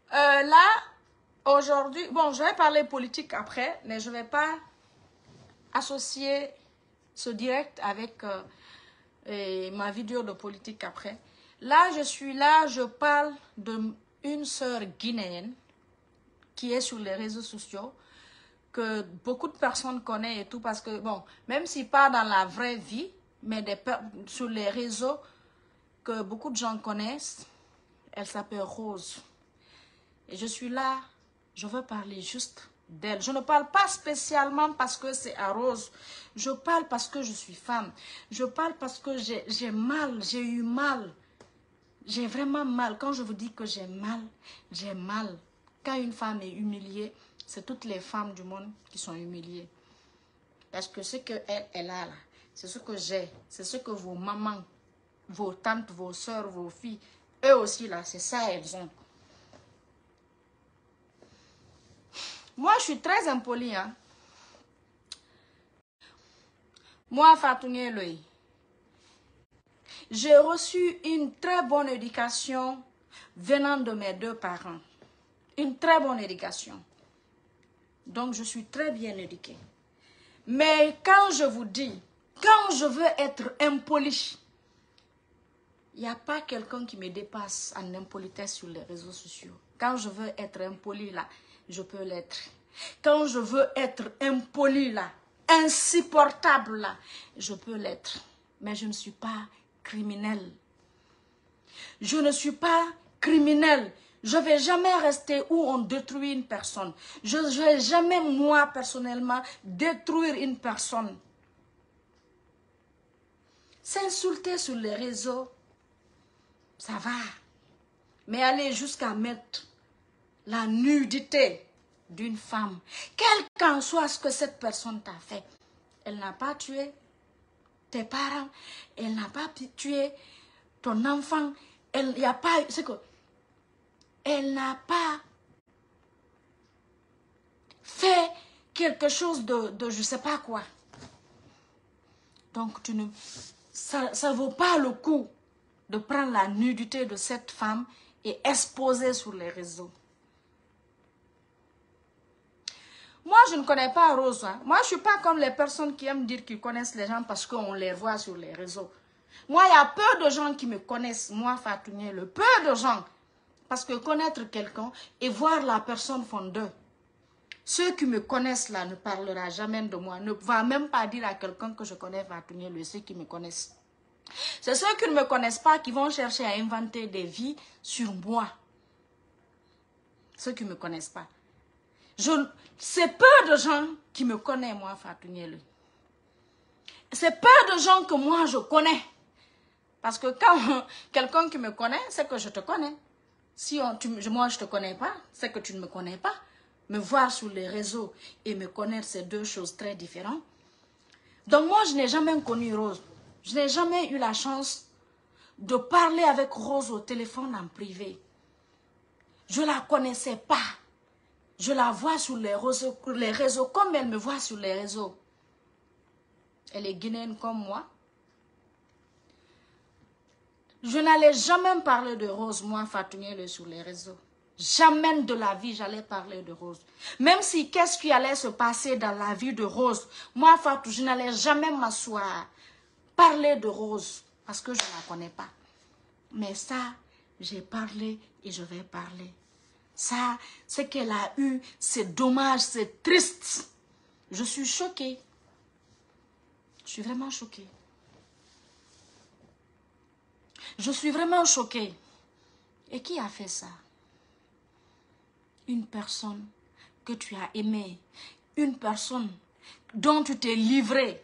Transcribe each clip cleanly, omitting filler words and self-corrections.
Là, aujourd'hui, bon, je vais parler politique après, mais je ne vais pas associer ce direct avec ma vidéo de politique après. Là, je parle d'une sœur guinéenne qui est sur les réseaux sociaux, que beaucoup de personnes connaissent et tout, parce que, bon, même si pas dans la vraie vie, mais sur les réseaux que beaucoup de gens connaissent, elle s'appelle Rose. Et je suis là, je veux parler juste d'elle. Je ne parle pas spécialement parce que c'est à Rose. Je parle parce que je suis femme. Je parle parce que j'ai mal, j'ai eu mal. J'ai vraiment mal. Quand je vous dis que j'ai mal, j'ai mal. Quand une femme est humiliée, c'est toutes les femmes du monde qui sont humiliées. Parce que ce qu'elle a là, c'est ce que j'ai. C'est ce que vos mamans, vos tantes, vos soeurs, vos filles, eux aussi là, c'est ça elles ont. Moi, je suis très impolie. Hein? Moi, Fatouné Loï, j'ai reçu une très bonne éducation venant de mes deux parents. Une très bonne éducation. Donc, je suis très bien éduquée. Mais quand je vous dis, quand je veux être impolie, il n'y a pas quelqu'un qui me dépasse en impolitesse sur les réseaux sociaux. Quand je veux être impolie là, je peux l'être. Quand je veux être impolie là, insupportable là, je peux l'être. Mais je ne suis pas criminelle. Je ne suis pas criminelle. Je ne vais jamais rester où on détruit une personne. Je ne vais jamais, moi, personnellement, détruire une personne. S'insulter sur les réseaux, ça va. Mais aller jusqu'à mettre la nudité d'une femme, quel qu'en soit ce que cette personne t'a fait, elle n'a pas tué tes parents, elle n'a pas tué ton enfant, elle n'a pas, elle n'a pas fait quelque chose de je ne sais pas quoi. Donc ça ne vaut pas le coup de prendre la nudité de cette femme et exposer sur les réseaux. Moi, je ne connais pas Rose. Hein. Moi, je ne suis pas comme les personnes qui aiment dire qu'ils connaissent les gens parce qu'on les voit sur les réseaux. Moi, il y a peu de gens qui me connaissent. Moi, Fatouné, le peu de gens. Parce que connaître quelqu'un et voir la personne font deux. Ceux qui me connaissent là ne parlera jamais de moi. Ne va même pas dire à quelqu'un que je connais Fatouné, ceux qui me connaissent. C'est ceux qui ne me connaissent pas qui vont chercher à inventer des vies sur moi. Ceux qui ne me connaissent pas. C'est peu de gens qui me connaissent, moi, Fatouné. C'est peu de gens que moi, je connais. Parce que quand quelqu'un qui me connaît, c'est que je te connais. Si moi, je ne te connais pas, c'est que tu ne me connais pas. Me voir sur les réseaux et me connaître, c'est deux choses très différentes. Donc moi, je n'ai jamais connu Rose. Je n'ai jamais eu la chance de parler avec Rose au téléphone en privé. Je ne la connaissais pas. Je la vois sur les réseaux comme elle me voit sur les réseaux. Elle est guinéenne comme moi. Je n'allais jamais parler de Rose, moi, Fatouné, sur les réseaux. Jamais de la vie, j'allais parler de Rose. Même si qu'est-ce qui allait se passer dans la vie de Rose, moi, Fatou, je n'allais jamais m'asseoir, parler de Rose, parce que je ne la connais pas. Mais ça, j'ai parlé et je vais parler. Ça, ce qu'elle a eu, c'est dommage, c'est triste. Je suis choquée. Je suis vraiment choquée. Je suis vraiment choquée. Et qui a fait ça? Une personne que tu as aimée. Une personne dont tu t'es livré.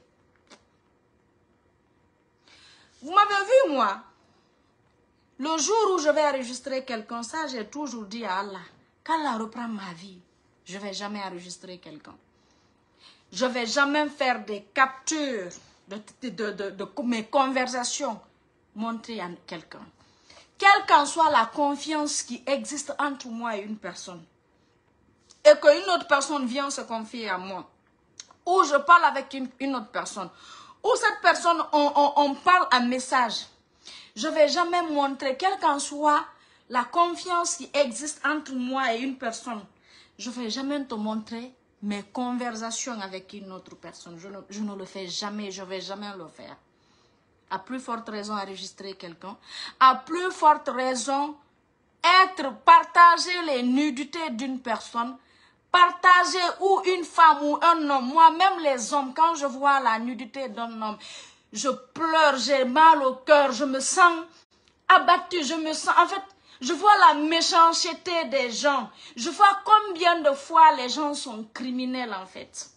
Vous m'avez vu, moi? Le jour où je vais enregistrer quelqu'un, ça, j'ai toujours dit à Allah, qu'Allah reprend ma vie, je ne vais jamais enregistrer quelqu'un. Je ne vais jamais faire des captures de mes conversations, montrer à quelqu'un. Quelle qu'en soit la confiance qui existe entre moi et une personne, et qu'une autre personne vient se confier à moi, ou je parle avec une autre personne, ou cette personne, on parle un message, je ne vais jamais montrer, quelle qu'en soit la confiance qui existe entre moi et une personne, je ne vais jamais te montrer mes conversations avec une autre personne. Je ne le fais jamais, je ne vais jamais le faire. À plus forte raison enregistrer quelqu'un. À plus forte raison partager les nudités d'une personne. Partager ou une femme ou un homme. Moi-même les hommes, quand je vois la nudité d'un homme, je pleure, j'ai mal au cœur, je me sens abattue, je me sens... En fait, je vois la méchanceté des gens. Je vois combien de fois les gens sont criminels en fait.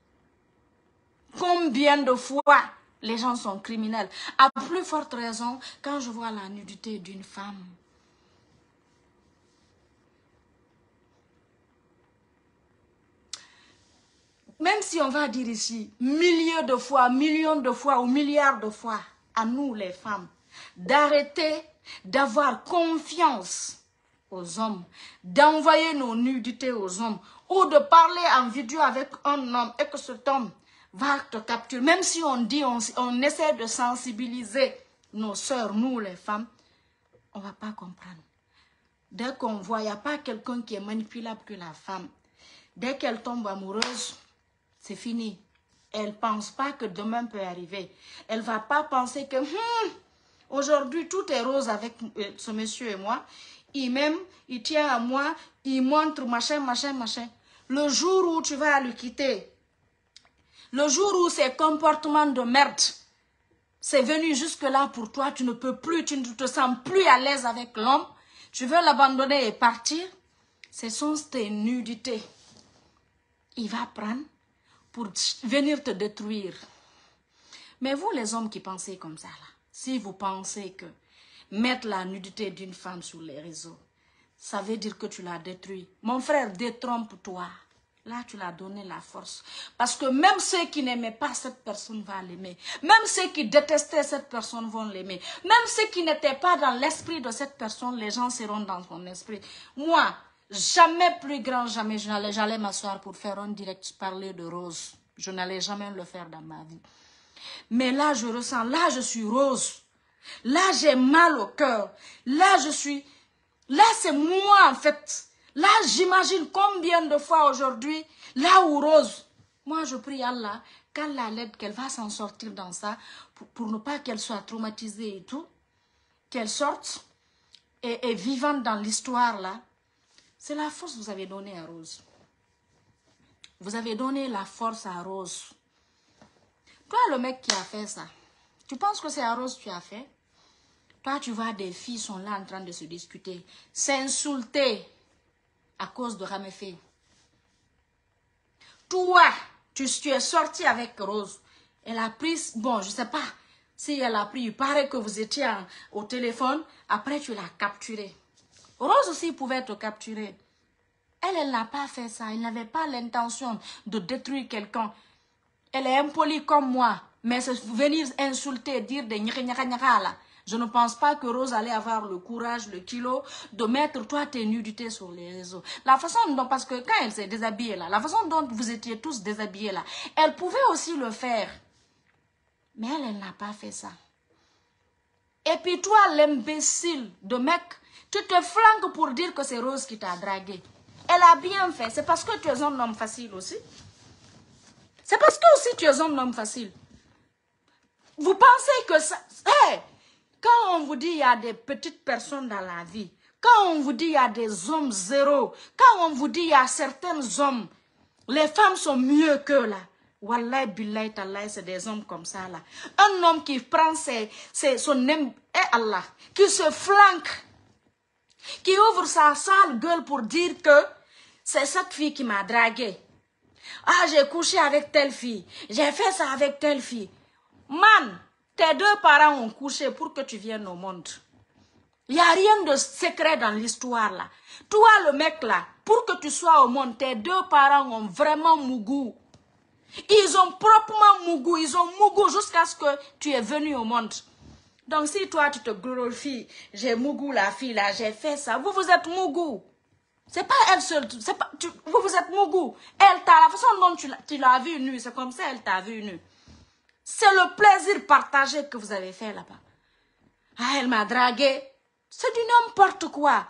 Combien de fois les gens sont criminels. À plus forte raison, quand je vois la nudité d'une femme. Même si on va dire ici, millions de fois ou milliards de fois, à nous les femmes, d'arrêter d'avoir confiance aux hommes, d'envoyer nos nudités aux hommes, ou de parler en vidéo avec un homme et que cet homme va te capturer. Même si on dit, on essaie de sensibiliser nos sœurs, nous les femmes, on ne va pas comprendre. Dès qu'on voit, il n'y a pas quelqu'un qui est manipulable que la femme. Dès qu'elle tombe amoureuse, c'est fini. Elle ne pense pas que demain peut arriver. Elle ne va pas penser que aujourd'hui tout est rose avec ce monsieur et moi. Il m'aime, il tient à moi, il montre machin, machin, machin. Le jour où tu vas le quitter, le jour où ces comportements de merde, c'est venu jusque-là pour toi, tu ne peux plus, tu ne te sens plus à l'aise avec l'homme, tu veux l'abandonner et partir, ce sont tes nudités. Il va prendre pour venir te détruire. Mais vous les hommes qui pensez comme ça, là, si vous pensez que mettre la nudité d'une femme sur les réseaux, ça veut dire que tu l'as détruit. Mon frère, détrompe-toi. Là, tu l'as donné la force. Parce que même ceux qui n'aimaient pas cette personne vont l'aimer. Même ceux qui détestaient cette personne vont l'aimer. Même ceux qui n'étaient pas dans l'esprit de cette personne, les gens seront dans son esprit. Moi, jamais plus grand, jamais, j'allais m'asseoir pour faire un direct, parler de Rose. Je n'allais jamais le faire dans ma vie. Mais là, je ressens, là, je suis Rose. Là, j'ai mal au cœur. Là, là, c'est moi, en fait. Là, j'imagine combien de fois aujourd'hui, là où Rose, moi, je prie Allah, qu'Allah l'aide, qu'elle va s'en sortir dans ça, pour ne pas qu'elle soit traumatisée et tout, qu'elle sorte, et vivante dans l'histoire, là. C'est la force que vous avez donnée à Rose. Vous avez donné la force à Rose. Toi, le mec qui a fait ça, tu penses que c'est à Rose que tu as fait? Toi, tu vois, des filles sont là en train de se discuter, s'insulter à cause de Ramefé. Toi, tu es sorti avec Rose. Elle a pris, bon, je ne sais pas si elle a pris, il paraît que vous étiez au téléphone, après tu l'as capturée. Rose aussi pouvait te capturer. Elle n'a pas fait ça. Elle n'avait pas l'intention de détruire quelqu'un. Elle est impolie comme moi. Mais venir insulter, dire des gna là. Je ne pense pas que Rose allait avoir le courage, le kilo de mettre toi tes nudités sur les réseaux. La façon dont, parce que quand elle s'est déshabillée là, la façon dont vous étiez tous déshabillés là, elle pouvait aussi le faire. Mais elle n'a pas fait ça. Et puis toi, l'imbécile de mec, tu te flanques pour dire que c'est Rose qui t'a dragué. Elle a bien fait. C'est parce que tu es un homme facile aussi. C'est parce que aussi tu es un homme facile. Vous pensez que ça... Hey, quand on vous dit qu'il y a des petites personnes dans la vie, quand on vous dit qu'il y a des hommes zéro, quand on vous dit qu'il y a certains hommes, les femmes sont mieux que là. Wallahi billahi tallahi, c'est des hommes comme ça là. Un homme qui prend son aime, Allah, qui se flanque, qui ouvre sa sale gueule pour dire que c'est cette fille qui m'a dragué. Ah, j'ai couché avec telle fille, j'ai fait ça avec telle fille. Man, tes deux parents ont couché pour que tu viennes au monde. Il n'y a rien de secret dans l'histoire là. Toi le mec là, pour que tu sois au monde, tes deux parents ont vraiment mougou. Ils ont proprement mougou, ils ont mougou jusqu'à ce que tu es venu au monde. Donc si toi tu te glorifies, j'ai mougou la fille là, j'ai fait ça, vous êtes mougou. C'est pas elle seule, vous êtes mougou. Elle t'a, la façon dont tu l'as vu nu, c'est comme ça elle t'a vu nu. C'est le plaisir partagé que vous avez fait là-bas. Ah, elle m'a dragué. C'est du n'importe quoi.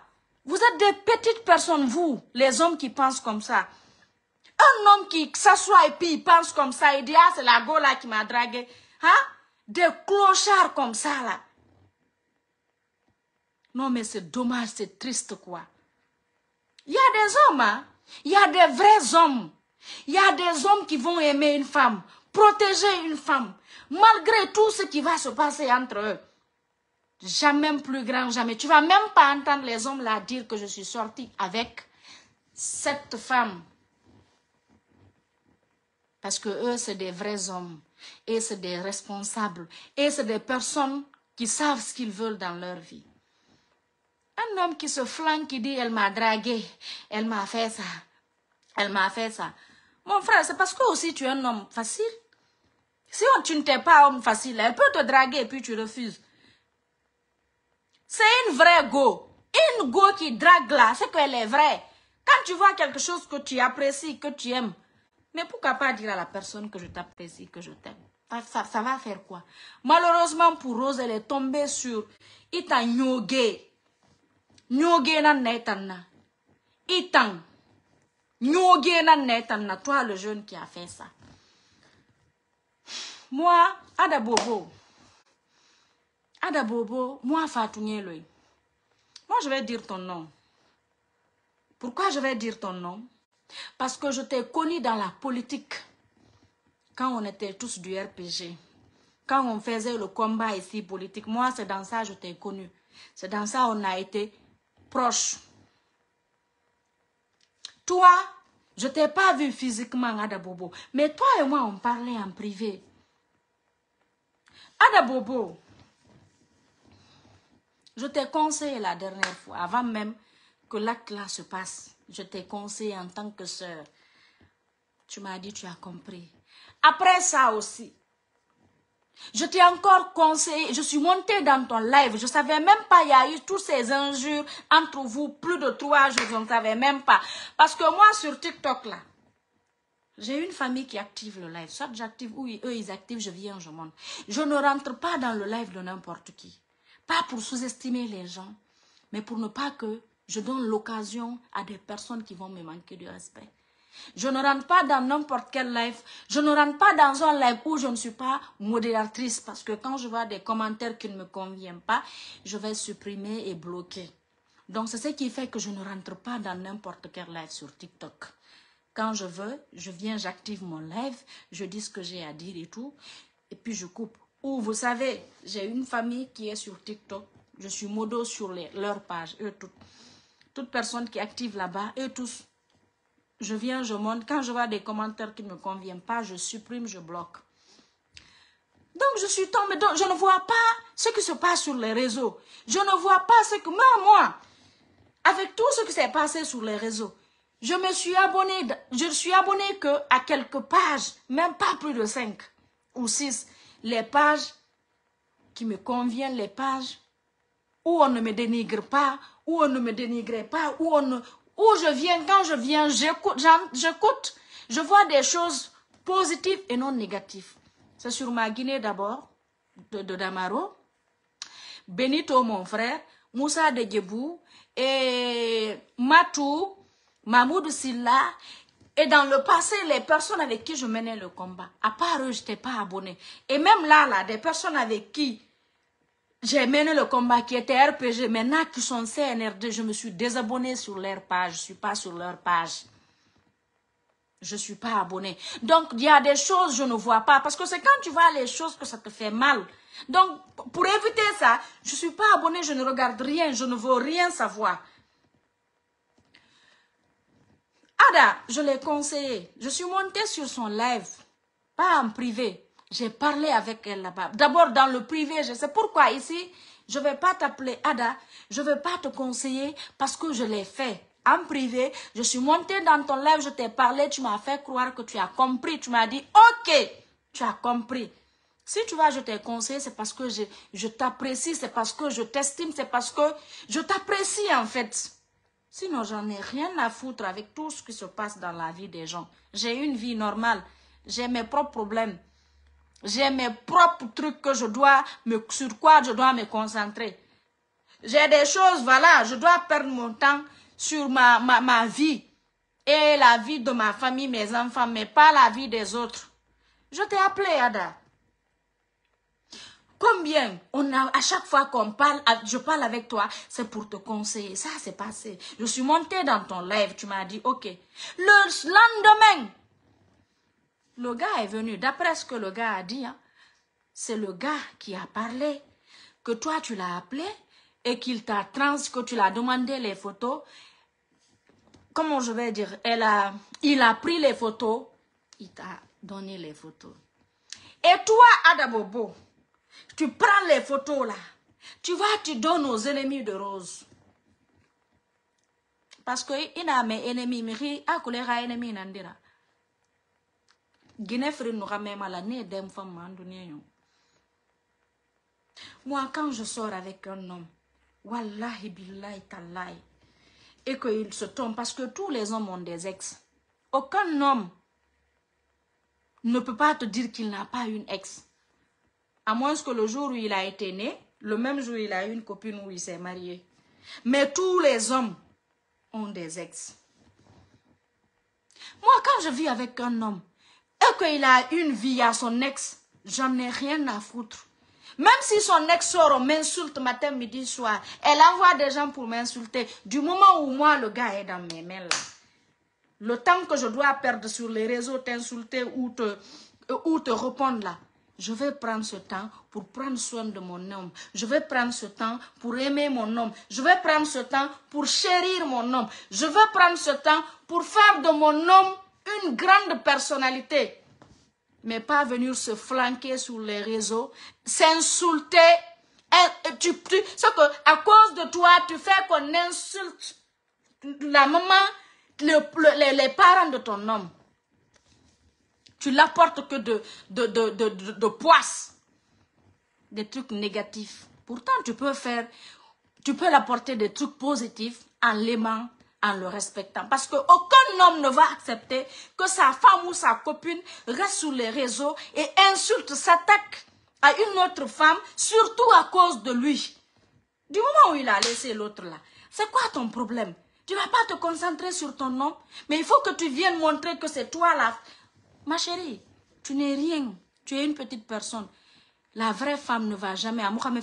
Vous êtes des petites personnes, vous, les hommes qui pensent comme ça. Un homme qui s'assoit et puis il pense comme ça, il dit, ah, c'est la go là qui m'a dragué. Hein? Des clochards comme ça, là. Non, mais c'est dommage, c'est triste, quoi. Il y a des hommes, hein. Il y a des vrais hommes. Il y a des hommes qui vont aimer une femme, protéger une femme, malgré tout ce qui va se passer entre eux. Jamais plus grand, jamais. Tu ne vas même pas entendre les hommes là dire que je suis sortie avec cette femme. Parce que eux, c'est des vrais hommes. Et c'est des responsables. Et c'est des personnes qui savent ce qu'ils veulent dans leur vie. Un homme qui se flanque, qui dit, elle m'a dragué, elle m'a fait ça, elle m'a fait ça. Mon frère, c'est parce que aussi tu es un homme facile. Si tu ne t'es pas homme facile, elle peut te draguer et puis tu refuses. C'est une vraie go. Une go qui drague là, c'est qu'elle est vraie. Quand tu vois quelque chose que tu apprécies, que tu aimes, mais pourquoi pas dire à la personne que je t'apprécie, que je t'aime? Ça va faire quoi? Malheureusement pour Rose, elle est tombée sur Ita Nyoge. Nyoge na netanna. Itan. Nyoge na netanna. Toi, le jeune qui a fait ça. Moi, Ada Bobo. Ada Bobo, moi, Fatou Nyeloy. Moi, je vais dire ton nom. Pourquoi je vais dire ton nom? Parce que je t'ai connu dans la politique. Quand on était tous du RPG. Quand on faisait le combat ici politique. Moi, c'est dans ça que je t'ai connu. C'est dans ça qu'on a été proches. Toi, je ne t'ai pas vu physiquement, Ada Bobo. Mais toi et moi, on parlait en privé. Ada Bobo, je t'ai conseillé la dernière fois, avant même que l'acte là se passe. Je t'ai conseillé en tant que sœur. Tu m'as dit, tu as compris. Après ça aussi, je t'ai encore conseillé, je suis montée dans ton live, je ne savais même pas, il y a eu tous ces injures entre vous, plus de 3 jours, je ne savais même pas. Parce que moi, sur TikTok, là, j'ai une famille qui active le live. Soit j'active ou eux, ils activent, je viens, je monte. Je ne rentre pas dans le live de n'importe qui. Pas pour sous-estimer les gens, mais pour ne pas que je donne l'occasion à des personnes qui vont me manquer de respect. Je ne rentre pas dans n'importe quel live. Je ne rentre pas dans un live où je ne suis pas modératrice. Parce que quand je vois des commentaires qui ne me conviennent pas, je vais supprimer et bloquer. Donc c'est ce qui fait que je ne rentre pas dans n'importe quel live sur TikTok. Quand je veux, je viens, j'active mon live, je dis ce que j'ai à dire et tout. Et puis je coupe. Ou vous savez, j'ai une famille qui est sur TikTok. Je suis modo sur leur page. Eux, toute personne qui active là-bas, eux tous. Je viens, je monte. Quand je vois des commentaires qui ne me conviennent pas, je supprime, je bloque. Donc, je suis tombée. Donc, je ne vois pas ce qui se passe sur les réseaux. Je ne vois pas ce que... Moi, avec tout ce qui s'est passé sur les réseaux, je me suis abonnée. Je suis abonnée qu'à quelques pages, même pas plus de 5 ou 6. Les pages qui me conviennent, les pages où on ne me dénigre pas, où on ne me dénigrait pas, où je viens, quand je viens, j'écoute, je vois des choses positives et non négatives. C'est sur ma Guinée d'abord, de Damaro, Benito mon frère, Moussa de Djebou, et Matou, Mahmoud Silla, et dans le passé, les personnes avec qui je menais le combat, à part eux, je n'étais pas abonnée. Et même là, des personnes avec qui j'ai mené le combat qui était RPG, maintenant qui sont CNRD, je me suis désabonnée sur leur page. Je ne suis pas sur leur page. Je ne suis pas abonnée. Donc, il y a des choses que je ne vois pas. Parce que c'est quand tu vois les choses que ça te fait mal. Donc, pour éviter ça, je ne suis pas abonnée, je ne regarde rien, je ne veux rien savoir. Ada, je l'ai conseillé. Je suis montée sur son live, pas en privé. J'ai parlé avec elle là-bas. D'abord, dans le privé, je sais pourquoi ici, je ne vais pas t'appeler Ada. Je ne vais pas te conseiller parce que je l'ai fait. En privé, je suis montée dans ton live, je t'ai parlé, tu m'as fait croire que tu as compris. Tu m'as dit, ok, tu as compris. Si tu vois, je t'ai conseillé, c'est parce que je t'apprécie, c'est parce que je t'estime, c'est parce que je t'apprécie en fait. Sinon, j'en ai rien à foutre avec tout ce qui se passe dans la vie des gens. J'ai une vie normale, j'ai mes propres problèmes. J'ai mes propres trucs que sur quoi je dois me concentrer. J'ai des choses, voilà, je dois perdre mon temps sur ma vie et la vie de ma famille, mes enfants, mais pas la vie des autres. Je t'ai appelé, Ada. Combien à chaque fois qu'on parle, je parle avec toi, c'est pour te conseiller. Ça, c'est passé. Je suis montée dans ton live, tu m'as dit, ok. Le lendemain, le gars est venu. D'après ce que le gars a dit, hein, c'est le gars qui a parlé, que toi, tu l'as appelé et qu'il t'a que tu l'as demandé les photos. Comment je vais dire? Il a pris les photos, il t'a donné les photos. Et toi, Ada Bobo, tu prends les photos là, tu donnes aux ennemis de Rose. Parce que il a mes ennemis, mais a colère ennemi nandira. Guinefri nous ramène malade d'un femme mandonnier. Moi, quand je sors avec un homme, wallahi billahi tallahi, et qu'il se trompe, parce que tous les hommes ont des ex. Aucun homme ne peut pas te dire qu'il n'a pas une ex. À moins que le jour où il a été né, le même jour il a eu une copine où il s'est marié. Mais tous les hommes ont des ex. Moi, quand je vis avec un homme et qu'il a une vie à son ex, j'en ai rien à foutre. Même si son ex sort, m'insulte matin, midi, soir, elle envoie des gens pour m'insulter. Du moment où moi, le gars est dans mes mains là, le temps que je dois perdre sur les réseaux, t'insulter ou te répondre là, je vais prendre ce temps pour prendre soin de mon homme. Je vais prendre ce temps pour aimer mon homme. Je vais prendre ce temps pour chérir mon homme. Je vais prendre ce temps pour faire de mon homme une grande personnalité. Mais pas venir se flanquer sur les réseaux, s'insulter. C'est que à cause de toi, tu fais qu'on insulte la maman, les parents de ton homme. Tu l'apportes que de poisse, des trucs négatifs. Pourtant, tu peux l'apporter des trucs positifs en l'aimant, en le respectant. Parce qu'aucun homme ne va accepter que sa femme ou sa copine reste sur les réseaux et insulte, s'attaque à une autre femme, surtout à cause de lui. Du moment où il a laissé l'autre là, c'est quoi ton problème? Tu ne vas pas te concentrer sur ton homme, mais il faut que tu viennes montrer que c'est toi là. Ma chérie, tu n'es rien. Tu es une petite personne. La vraie femme ne va jamais. Parce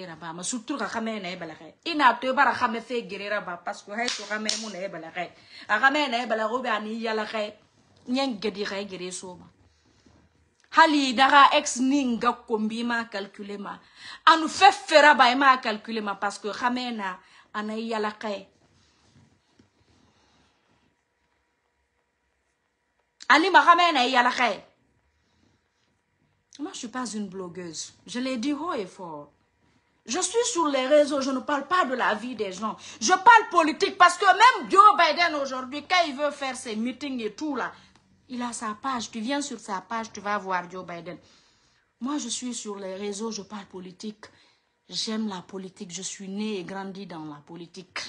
que Hali dara ex ninga kombi ma calculer ma. Anu fait fera ba ma calculer ma parce que khamena ana yala kay. Ali ma khamena yala kay. Moi je suis pas une blogueuse. Je l'ai dit haut et fort. Je suis sur les réseaux, je ne parle pas de la vie des gens. Je parle politique parce que même Joe Biden aujourd'hui, quand il veut faire ses meetings et tout là, il a sa page. Tu viens sur sa page, tu vas voir Joe Biden. Moi, je suis sur les réseaux, je parle politique. J'aime la politique. Je suis née et grandie dans la politique.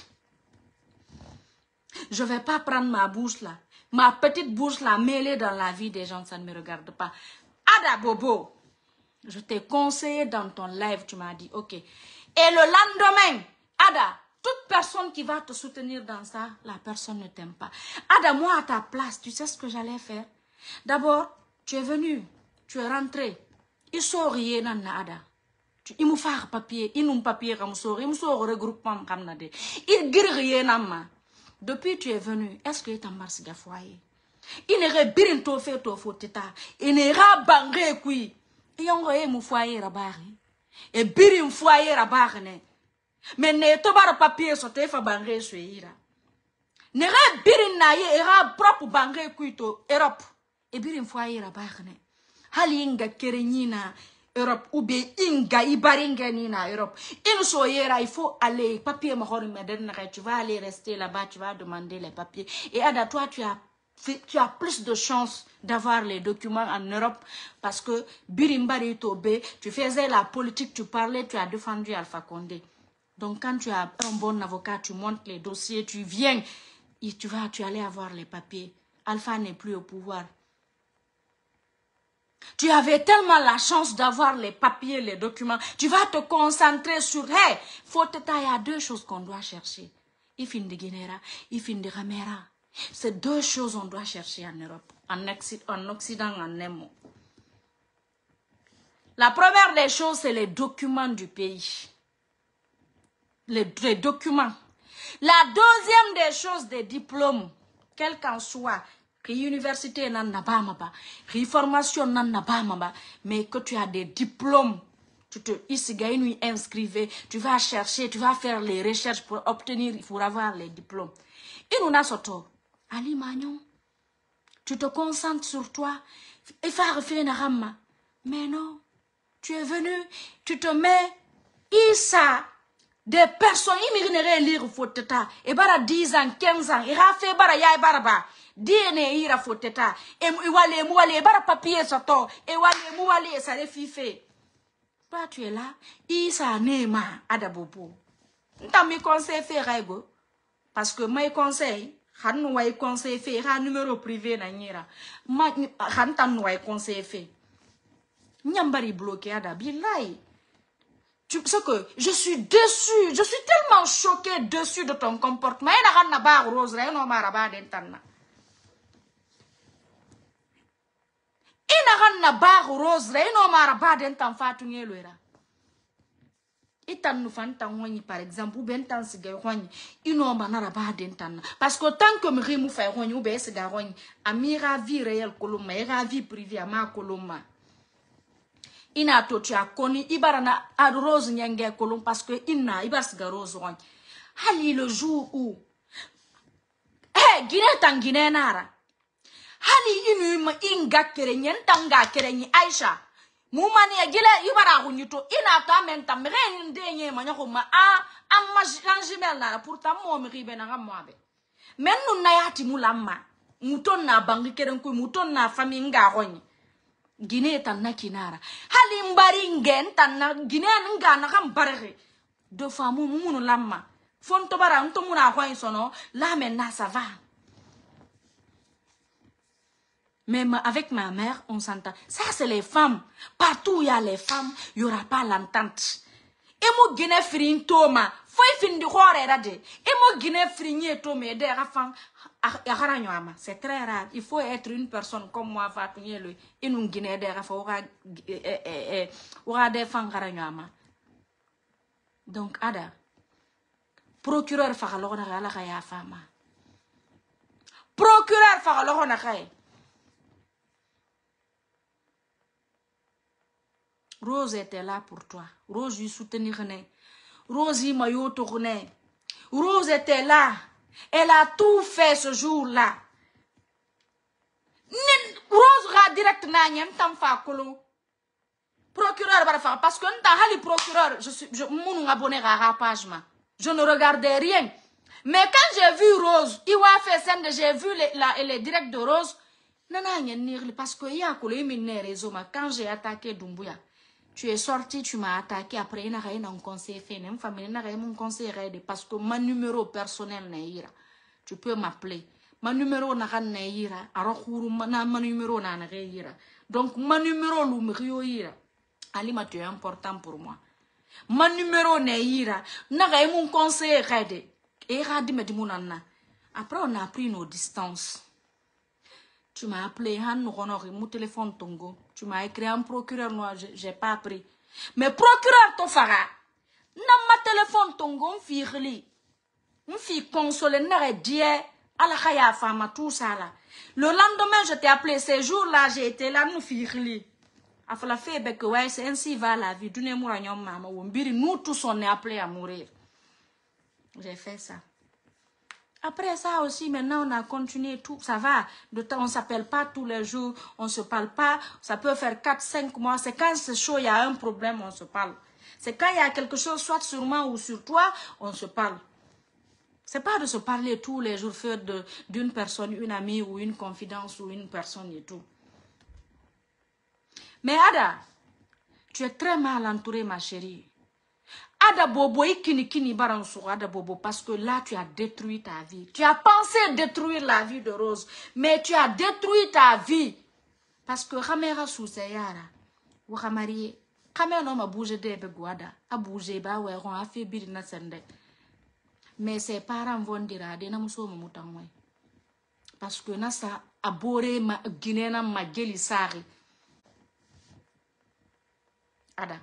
Je ne vais pas prendre ma bouche là. Ma petite bouche là, mêlée dans la vie des gens, ça ne me regarde pas. Ada Bobo, je t'ai conseillé dans ton live, tu m'as dit, ok. Et le lendemain, Ada, toute personne qui va te soutenir dans ça, la personne ne t'aime pas. Ada, moi à ta place, tu sais ce que j'allais faire? D'abord, tu es venu, tu es rentré. Il sort rien dans Ada. Il me fait papier, il nous papier comme ça, il me sort regroupement comme ça. Il guérit rien dans ma. Depuis tu es venu, est-ce que tu as marché de foyer? Il ne rebirine to fait to foteta. Il ne rabangé kui. Il y a un foyer à barre. Et birin foyer à barre. Mais ne to bar papier sote fa bangé suira. Ne birin na ye era propre bangé kui to Europe. Et birin foyer à barre. Halinga kerenina Europe ou bien inga ibaringa nina Europe. Il soyera, il faut aller papier mahori meden. Tu vas aller rester là-bas, tu vas demander les papiers. Et à toi tu as plus de chances d'avoir les documents en Europe parce que Birimbari Tobe, tu faisais la politique, tu parlais, tu as défendu Alpha Condé. Donc quand tu as un bon avocat, tu montes les dossiers, tu viens, et tu allais avoir les papiers. Alpha n'est plus au pouvoir. Tu avais tellement la chance d'avoir les papiers, les documents. Tu vas te concentrer sur... Hey, il y a deux choses qu'on doit chercher. Ifin de Guinera, ifin de Ramera. C'est deux choses qu'on doit chercher en Europe, en Occident, en Nemo. La première des choses, c'est les documents du pays. Les documents. La deuxième des choses, des diplômes, quel qu'en soit, que l'université n'a pas, que la formation n'a pas, mais que tu as des diplômes, tu te inscrivez, tu vas chercher, tu vas faire les recherches pour obtenir, pour avoir les diplômes. Et nous avons surtout, Ali Magnon, tu te concentres sur toi, et faire une rame. Mais non, tu es venu, tu te mets, Issa, des personnes, ils m'ignorent lire foteta, et bara 10 ans, 15 ans, et fait bara ya et baraba, DNA ira foteta, et mouale, bara papier soto, et mouale, ça les fife. Toi, tu es là, Issa nema, adabobo. T'as mes conseils fait, Raigo, parce que mes conseils, han way conseil fait, un numéro privé na nira, han tan way conseil fait. Nyambari bloqué, adabilai. Tu sais que je suis déçue, je suis tellement choquée, déçue de ton comportement. Il n'a pas rose, il n'a pas rose, il n'a pas d'entan fatungé le ra. Et tant nous fantan par exemple, ou bien tant se garogne, il n'a pas d'entan. Parce que tant que me remou fait rogne ou bien se garogne, à mira vie réelle coloma, et vie privée à ma coloma. Ina to tu as connu Ibarana à Rose Nyangé Colomb parce que Ina Ibasga Rose Rogne. Hali le jour où Guinée tan Guinée Nara. Hali inu inga kerenyen tanga kerenyi Aisha. Moumani Gila Ibara Runito Ina ta menta mren denye manyakoma a lanjimel nara pourtant mo mi ribe na moabe. Men nu nayati mulama. Mouton na bangi kerenku mouton na famille nga rogne. Guinée tan na kinara hali mbari ngen tan na Guinée nga na kam barre de femme munu lamma fonto bara nto muna kwa sono la maintenant ça va. Même avec ma mère on s'entend. Ça c'est les femmes, partout il y a les femmes, il y aura pas l'entente. Et mo Guinée frin toma foi fin di hore rade et mo Guinée frigné to me de rafan. C'est très rare. Il faut être une personne comme moi, Fatunye le inu Guinée de Rafa aura des fans garanyama. Donc ada procureur fagalona la kaya fama. Procureur fagalona kaya. Rose était là pour toi. Rose lui soutenir. Rose y maillot tourné. Rose était là. Elle a tout fait ce jour-là. Rose ra direct na nyam tam fa kolo. Procureur va faire parce que nta hali procureur je mon abonné à page ma. Je ne regardais rien. Mais quand j'ai vu Rose, il a fait scène, j'ai vu les directs de Rose. Nana nyenir parce que y a kolo imine réseau ma quand j'ai attaqué Doumbouya. Tu es sorti, tu m'as attaqué après il n'a rien en conseil fait, même famille n'a rien mon conseil parce que mon numéro personnel n'est ira. Tu peux m'appeler. Mon numéro n'a rien ira. Alors mon numéro n'a rien ira. Donc mon numéro l'oumrio ira. Alima tu es important pour moi. Mon numéro n'est ira. N'a rien mon conseil raide. Et radi me dit mon anna. Après on a pris nos distances. Tu m'as appelé, mon téléphone tongo. Tu m'as écrit un procureur, moi, j'ai pas appris. Mais procureur, ton fara, ma téléphone tongo, on fit consoler, n'aurait dit, à la khaya femme, tout ça là. Le lendemain, je t'ai appelé, ces jours-là, j'ai été là, nous firli. A fait la fait, que ouais, c'est ainsi va la vie. Nous tous, on est appelés à mourir. J'ai fait ça. Après ça aussi, maintenant, on a continué tout, ça va. De temps, on ne s'appelle pas tous les jours, on ne se parle pas. Ça peut faire 4-5 mois. C'est quand c'est chaud, il y a un problème, on se parle. C'est quand il y a quelque chose, soit sur moi ou sur toi, on se parle. C'est pas de se parler tous les jours, faire d'une personne, une amie ou une confidence ou une personne et tout. Mais Ada, tu es très mal entourée, ma chérie. Ada Bobo, ikini baran sur Ada Bobo, parce que là, tu as détruit ta vie. Tu as pensé détruire la vie de Rose, mais tu as détruit ta vie. Parce que Ramera Souseyara, ou Ramari, Ramera non a bougé de Beguada, a bougé, bah ouais, on a fait birina sende. Mais ses parents vont dire à des namuso moutangwe. Parce que Nasa a boré ma guinéna ma guélisari. Ada.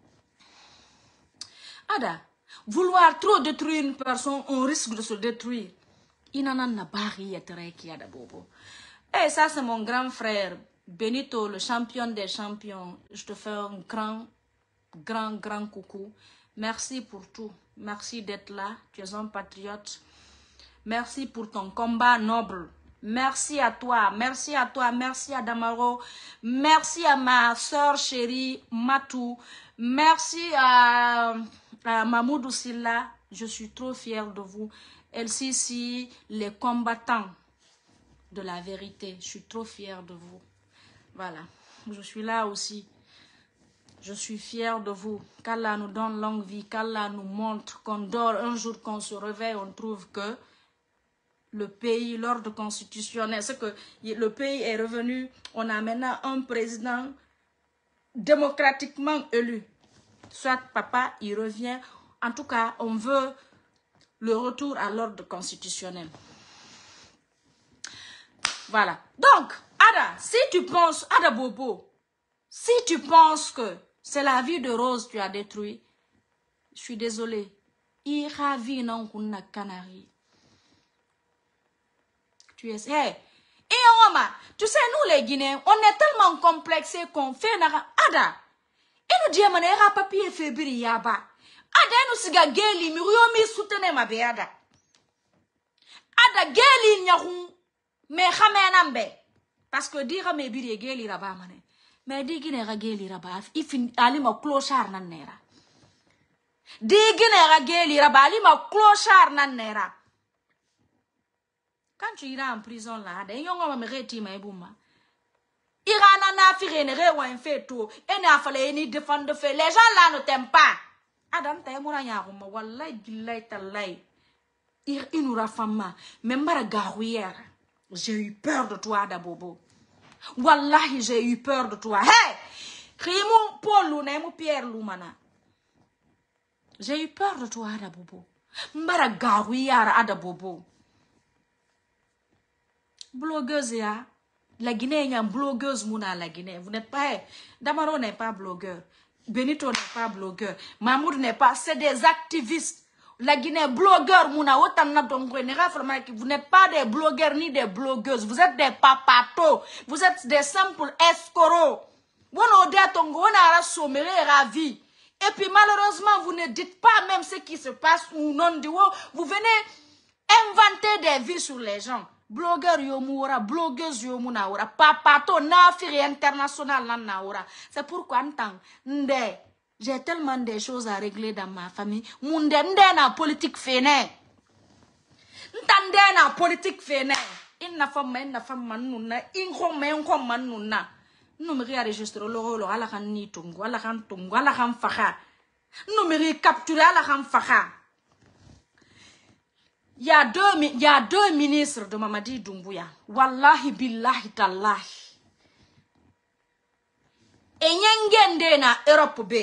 Ada. Vouloir trop détruire une personne, on risque de se détruire. Il n'en a pas rien qui a de bobo. Et ça, c'est mon grand frère, Benito, le champion des champions. Je te fais un grand coucou. Merci pour tout. Merci d'être là. Tu es un patriote. Merci pour ton combat noble. Merci à toi. Merci à toi. Merci à Damaro. Merci à ma soeur chérie, Matou. Merci à Mamoudou Silla. Je suis trop fière de vous. LCC, les combattants de la vérité. Je suis trop fière de vous. Voilà. Je suis là aussi. Je suis fière de vous. Qu'Allah nous donne longue vie. Qu'Allah nous montre qu'on dort un jour, qu'on se réveille, on trouve que le pays, l'ordre constitutionnel, c'est que le pays est revenu. On a maintenant un président démocratiquement élu. Soit papa, il revient. En tout cas, on veut le retour à l'ordre constitutionnel. Voilà. Donc, Ada, si tu penses, Ada Bobo, si tu penses que c'est la vie de Rose que tu as détruit, je suis désolée. Ira vie non kuna canari. Tu es... Hey, tu sais, nous les Guinéens, on est tellement complexés qu'on fait... Ada, et nous disons, on a papier fébrile yaba. Ada, nous siga geli, mi riomi soutene ma beada. Ada, geli nyahou, me khamenambe. Parce que dire me biri geli raba mane. Mais di Guinéra geli raba, ifin alima clochard nanera. Di Guinéra geli raba, alima clochard nanera. Quand tu iras en prison là, les gens vont me retirer ma bouma. Irana na firé ne rewa un fait tout. Et n'a fallu ni défendre fait. Les gens là ne t'aiment pas. Adam t'aime moura yaruma. Wallahi billahi tallahi. Inura fama. Même bara garouillère. J'ai eu peur de toi, Adabobo. Wallahi j'ai eu peur de toi. Hey! Rimou Paul ou n'aimou Pierre Loumana. J'ai eu peur de toi, Adabobo. Mbara garouillère, Adabobo. Blogueuse, ya. La Guinée, il y a une blogueuse mouna la Guinée. Vous n'êtes pas... Damaro n'est pas blogueur. Benito n'est pas blogueur. Mahmoud n'est pas... C'est des activistes. La Guinée, blogueur mouna. Vous n'êtes pas des blogueurs ni des blogueuses. Vous êtes des papatos. Vous êtes des simples escoros. Vous n'êtes ravi. Et puis malheureusement, vous ne dites pas même ce qui se passe ou non. Vous venez inventer des vies sur les gens. Blogueur yomoura, blogueuse yomoura, papato nafiri international nanaura. C'est pourquoi j'ai tellement de choses à régler dans ma famille. Munde na politique fene. Ntande na politique fene. Inna femme manuna, inko manuna. Numeri enregistré le ala kan ni tungu, ala kan tungu, ala kan faha. Numeri capturé ala kan faha. Il y a deux ministres de Mamadi Doumbouya. Wallahi billahi tallahi. Et nyengende na Europe B.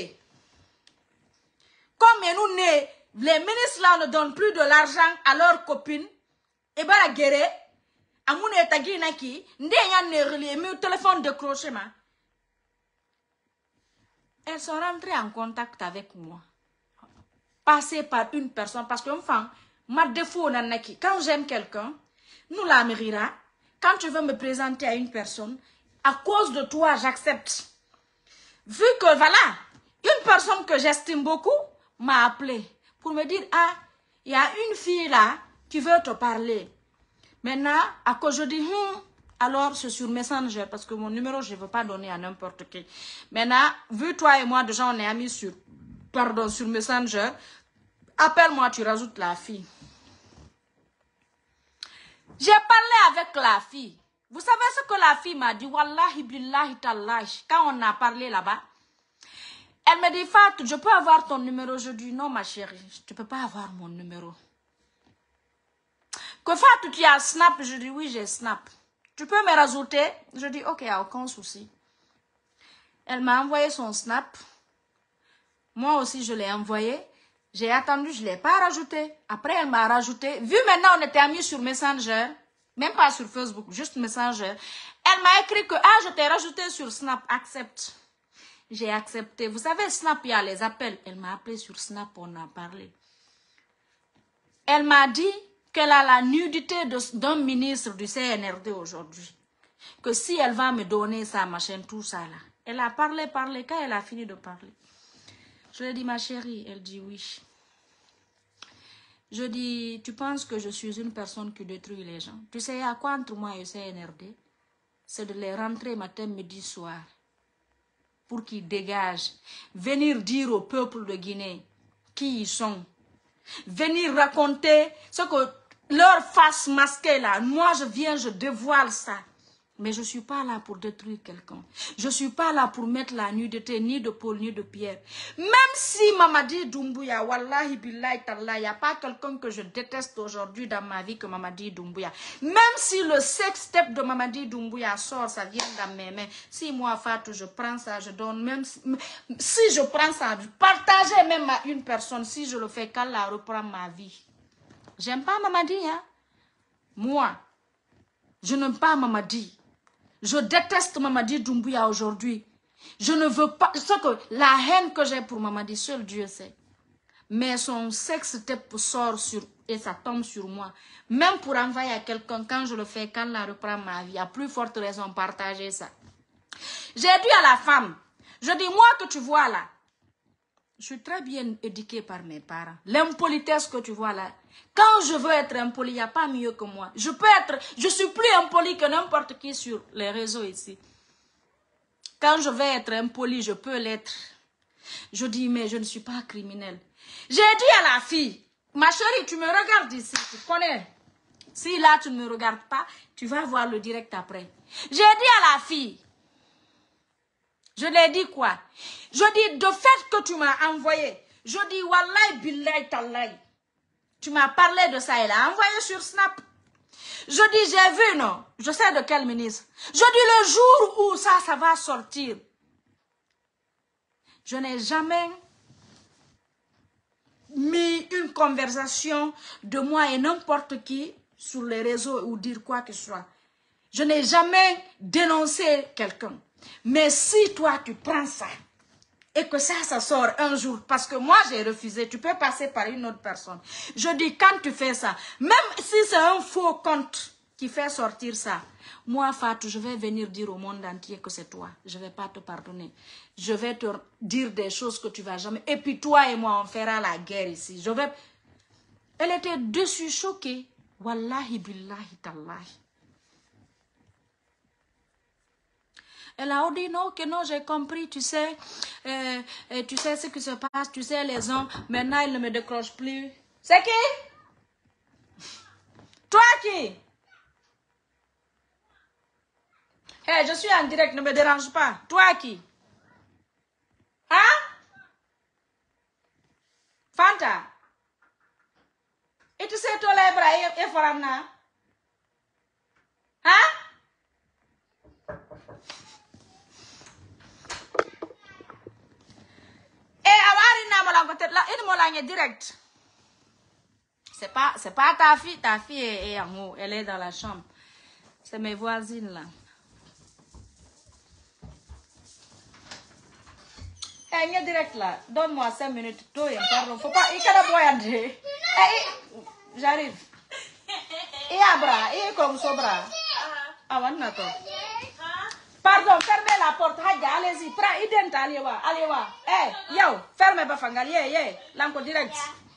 Comme nous les ministres là ne donnent plus de l'argent à leurs copines. Et bah la guerre, amoune etagina ki, nde ne relie mi téléphone décroché ma. Elles sont rentrées en contact avec moi. Passées par une personne parce que enfin ma défaut nanaki. Quand j'aime quelqu'un, nous la mérira. Quand tu veux me présenter à une personne, à cause de toi, j'accepte. Vu que voilà, une personne que j'estime beaucoup m'a appelé pour me dire, ah, il y a une fille là qui veut te parler. Maintenant, à cause je dis, alors c'est sur Messenger parce que mon numéro je ne veux pas donner à n'importe qui. Maintenant, vu toi et moi déjà on est amis sur Messenger. Appelle-moi, tu rajoutes la fille. J'ai parlé avec la fille. Vous savez ce que la fille m'a dit? Wallahi billahi tallahi. Quand on a parlé là-bas, elle me dit, Fatou, je peux avoir ton numéro? Je dis, non ma chérie, tu ne peux pas avoir mon numéro. Que Fatou, tu as Snap? Je dis, oui, j'ai Snap. Tu peux me rajouter? Je dis, ok, aucun souci. Elle m'a envoyé son snap. Moi aussi, je l'ai envoyé. J'ai attendu, je ne l'ai pas rajouté. Après, elle m'a rajouté. Vu maintenant, on était amis sur Messenger. Même pas sur Facebook, juste Messenger. Elle m'a écrit que, ah, je t'ai rajouté sur Snap, accepte. J'ai accepté. Vous savez, Snap, il y a les appels. Elle m'a appelé sur Snap, on a parlé. Elle m'a dit qu'elle a la nudité d'un ministre du CNRD aujourd'hui. Que si elle va me donner ça, machin, tout ça là. Elle a parlé. Quand elle a fini de parler, je lui ai dit, ma chérie, elle dit oui. Je dis, tu penses que je suis une personne qui détruit les gens? Tu sais à quoi entre moi et le CNRD? C'est de les rentrer matin, midi, soir. Pour qu'ils dégagent. Venir dire au peuple de Guinée qui ils sont. Venir raconter ce que leur face masquée là. Moi, je viens, je dévoile ça. Mais je ne suis pas là pour détruire quelqu'un. Je ne suis pas là pour mettre la nudité ni de Paul ni de Pierre. Même si Mamadi Doumbouya, wallahi billahi tallah, il n'y a pas quelqu'un que je déteste aujourd'hui dans ma vie que Mamadi Doumbouya. Même si le sextape de Mamadi Doumbouya sort, ça vient dans mes mains. Si moi, Fatou, je prends ça, je donne. Même si je prends ça, partager même à une personne, si je le fais, qu'Allah reprend ma vie. J'aime pas Mamadi, hein. Moi, je n'aime pas Mamadi. Je déteste Mamadi Doumbouya aujourd'hui. Je ne veux pas... La haine que j'ai pour Mamadi, seul Dieu sait. Mais son sexe-tape sort et ça tombe sur moi. Même pour envoyer à quelqu'un, quand je le fais, quand la reprend ma vie, à plus forte raison, partager ça. J'ai dit à la femme, je dis, moi que tu vois là, je suis très bien éduquée par mes parents. L'impolitesse que tu vois là, quand je veux être impoli, il n'y a pas mieux que moi. Je suis plus impoli que n'importe qui sur les réseaux ici. Quand je vais être impoli, je peux l'être. Je dis, mais je ne suis pas criminel. J'ai dit à la fille, ma chérie, tu me regardes ici, tu connais. Si là, tu ne me regardes pas, tu vas voir le direct après. J'ai dit à la fille, je l'ai dit quoi? Je dis, de fait que tu m'as envoyé, je dis, wallahi billahi tallahi. Tu m'as parlé de ça, elle a envoyé sur Snap. Je dis, j'ai vu, non? Je sais de quel ministre. Je dis, le jour où ça va sortir. Je n'ai jamais mis une conversation de moi et n'importe qui sur les réseaux ou dire quoi que ce soit. Je n'ai jamais dénoncé quelqu'un. Mais si toi, tu prends ça et que ça sort un jour, parce que moi, j'ai refusé, tu peux passer par une autre personne. Je dis, quand tu fais ça, même si c'est un faux compte qui fait sortir ça, moi, Fatou, je vais venir dire au monde entier que c'est toi. Je ne vais pas te pardonner. Je vais te dire des choses que tu ne vas jamais... Et puis toi et moi, on fera la guerre ici. Elle était dessus, choquée. Wallahi billahi tallahi. Elle a dit non, que non, j'ai compris, tu sais ce qui se passe, tu sais, les hommes, maintenant, ils ne me décrochent plus. C'est qui? Toi qui? Hey, je suis en direct, ne me dérange pas. Toi qui? Hein? Fanta? Et tu sais, toi, les bras, et Faramna? Hein? Direct. C'est pas ta fille est en haut, elle est dans la chambre. C'est mes voisines là. Eh, direct là, donne-moi 5 minutes. Pardon, faut pas, j'arrive. Et abra, et comme ça bras. Ah, pardon, fermez la porte, allez-y, allez voir. Eh, yo, fermez pas fangal, l'enco direct.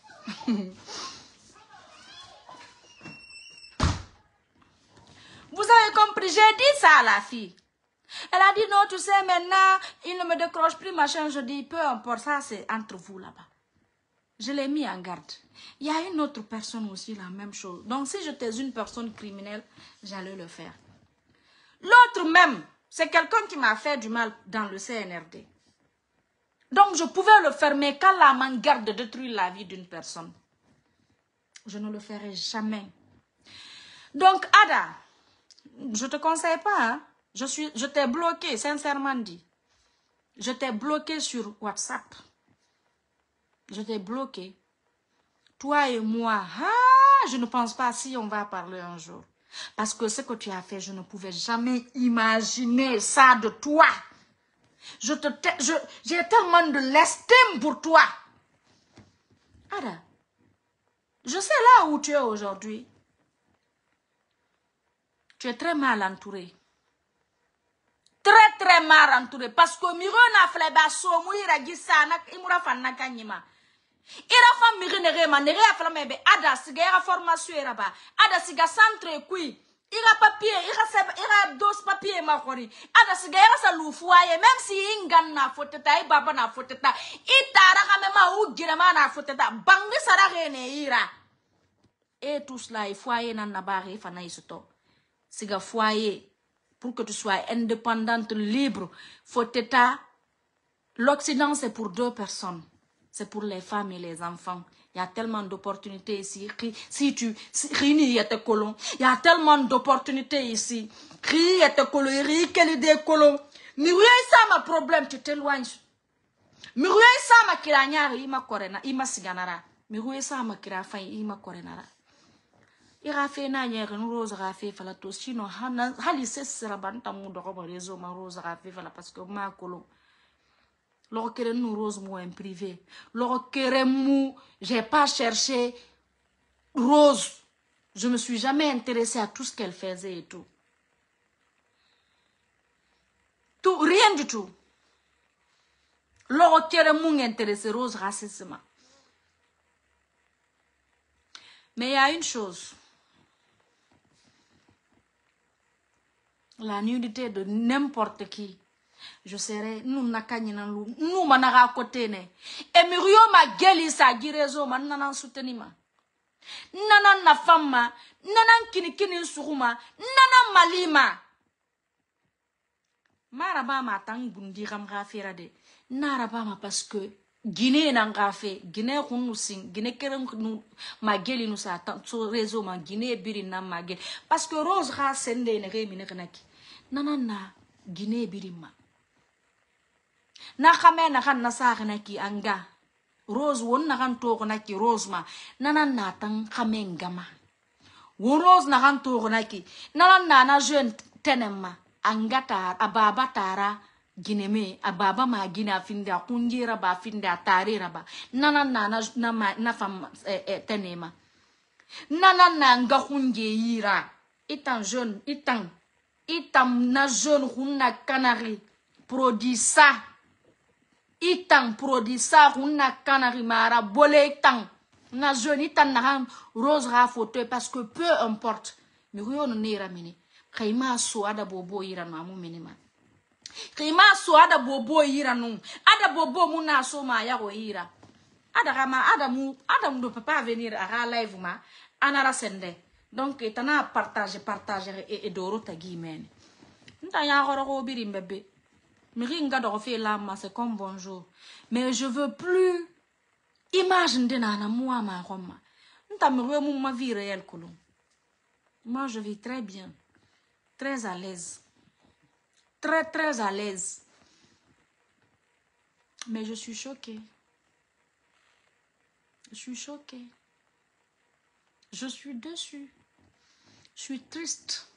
Vous avez compris, j'ai dit ça à la fille. Elle a dit non, tu sais, maintenant, il ne me décroche plus, machin. Je dis, peu importe, ça c'est entre vous là-bas. Je l'ai mis en garde. Il y a une autre personne aussi, la même chose. Donc si j'étais une personne criminelle, j'allais le faire. L'autre même, c'est quelqu'un qui m'a fait du mal dans le CNRD. Donc je pouvais le faire, mais quand la main garde de détruire la vie d'une personne, je ne le ferai jamais. Donc Ada, Je te conseille pas, hein. Je t'ai bloqué, sincèrement dit. Je t'ai bloqué sur WhatsApp. Je t'ai bloqué. Toi et moi, je ne pense pas si on va parler un jour. Parce que ce que tu as fait, je ne pouvais jamais imaginer ça de toi. J'ai tellement de l'estime pour toi. Ada, je sais là où tu es aujourd'hui. Tu es très mal entouré. Très très mal entouré. Parce que Miro na fleba somu ira gisa na imura fanna kanyima. Ira fa Miro nerema nere afla mebe ada siga ira formation ira ba. Ada siga centre kui. Ira papier, ira dos papier makori. Ada siga ira sa lufuaye même si ingan na foteta i baba na foteta. Itara kamema u girema na foteta. Bangi sara rene ira. Et tout cela, il foyer na nabari fana isoto. Siga foyer. Pour que tu sois indépendante, libre, faut t'état. L'Occident, c'est pour 2 personnes. C'est pour les femmes et les enfants. Il y a tellement d'opportunités ici. Si tu rini y a tes colons. Il y a tellement d'opportunités ici. Ri y a tes colons. Ri quelle idée colons. Mais oui, ça ma problème, tu t'éloignes. Mais oui, ça ma kiranyari, ima korena, ima siganara. Mais oui, ça ma kirafay, ima korenara. Ira fe na nyere no rose rafe fala to sino hali sesera banta mu do ko réseau ma rose rafe fala parce que ma kolo lo kere nous rose moi en privé lo kere mu j'ai pas cherché Rose, je me suis jamais intéressée à tout ce qu'elle faisait et tout rien du tout lo kere mu intéressé Rose racisme. Mais il y a une chose. La nudité de n'importe qui. Je serais, nous n'akanyinalou, nous manara côté ne. Et Murio ma gueule sa girezo man nanan soutenima. Nanan na femme, nanan kini suruma, nanan malima. Maraba ma tang bundi ram rafira de. Naraba ma parce que Guinée n'en fait, Guinée nous sing, Guinée kerem nous ma gueule nous sa sur réseau ma Guinée biri na ma gueule parce que Rose ra sende ne remine renaki. Nanana Guinée birima. Na kame na kan na sa renaki anga. Rose won na kan to renaki Rose ma. Nanana tang kame ngama. Won Rose na kan to renaki. Nanana na jeune tenema angata ababa tara Guinée ababa ma Guinée afinda kunjira ba afinda tarira ba. Nanana na fam tenema. Nanana nga kunje yira. Itan jeune itam na jeune hunna canari produit ça itam produit ça hunna canari mara bolé itam na jeune itam na rose ra photo parce que peu importe mais rien ne ramini kayma so ada bobo ira na mu minima kayma so ada bobo ira no ada bobo mu na so ma ya go ira ada rama ada mu ne peut pas venir à live ma anara sende. Donc, tu as partagé et d'oro ta guimène. Tu as un birim bébé. Miringa de refaire l'âme, c'est comme bonjour. Mais je veux plus imaginer nana moi ma Roma. Tu as ma vie réelle, colon. Moi, je vis très bien. Très à l'aise. Très, très à l'aise. Mais je suis choquée. Je suis choquée. Je suis déçue. Je suis triste.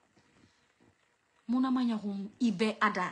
Muna manyagum ibe ada.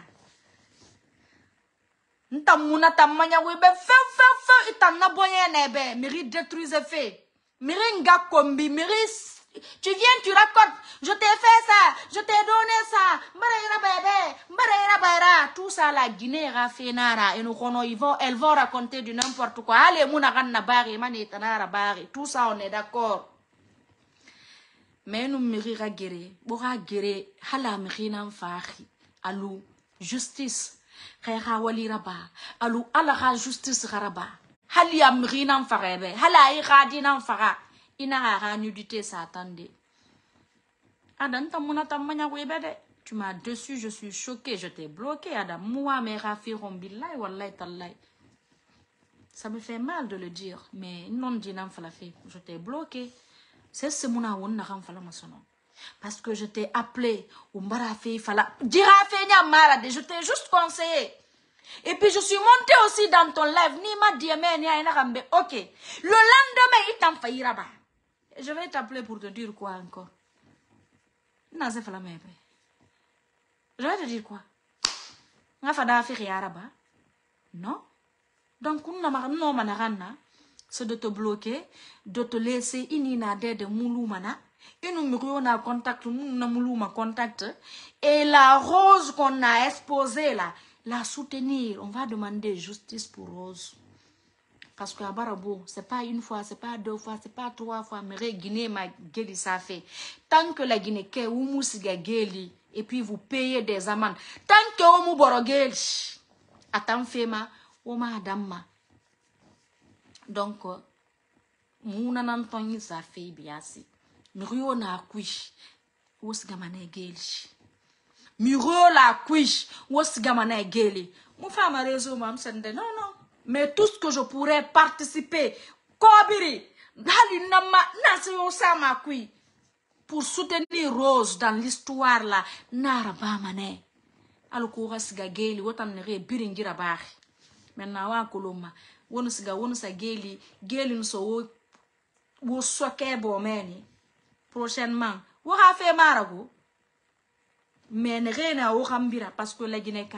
Nta muna ta manyagum ibe fe itan na boye nebe. Miri détruise fait. Miri nga kombi. Miri tu viens tu racontes. Je t'ai fait ça. Je t'ai donné ça. Mbara ira. Tout ça la Guinée rafenara. Et nous connaissons elles vont raconter du n'importe quoi. Allez muna ganna bari mani tanara bari. Tout ça on est d'accord. Mais nous mirira guérir, bora guérir, hala mirina fahi, alou justice, kaya wali raba, alou ala justice raba, halia mirina farebe, hala iradina fara, inara nudité s'attendait. Adam tamuna tamanya webede, tu m'as dessus, je suis choquée, je t'ai bloqué, Adam, moi mes rafiron billahi wallahi tallahi. Ça me fait mal de le dire, mais non dinam falafé, je t'ai bloqué. C'est ce mon aoun n'a pas fait la maçon. Parce que je t'ai appelé. Je t'ai juste conseillé. Et puis je suis montée aussi dans ton live. Ok. Le lendemain, il t'en faillit là-bas. Je vais t'appeler pour te dire quoi encore? Je vais te dire quoi? Non. Donc, c'est de te bloquer, de te laisser ininader de mouloumana. Et nous contact, contact. Et la Rose qu'on a exposée là, la soutenir. On va demander justice pour Rose. Parce que à Barabo, c'est pas une fois, c'est pas deux fois, c'est pas trois fois. Mais Guinée, ma gueule, ça fait. Tant que la Guinée, et puis vous payez des amendes. Tant que vous borogel, attends, fema, oma damma. Donc, mouna n'entend ça fait bien assez. Miro na kuish, wos gamane geli. Miro la kuish, wos gamane geli. Mon femme a raison, mam sende. Non, non. Mais tout ce que je pourrais participer, Kobiri, Dali Nama, Nasio Sama kui, pour soutenir Rose dans l'histoire là, Naraba Mane. Alukura siga geli, wotan nere biringira bari. Maintenant, wa koloma, wonu sa geli, geli nso wo soke bo meni. Prochainement, wora fait marago. Mais nere na wo rambira parce que la Guinée-ka.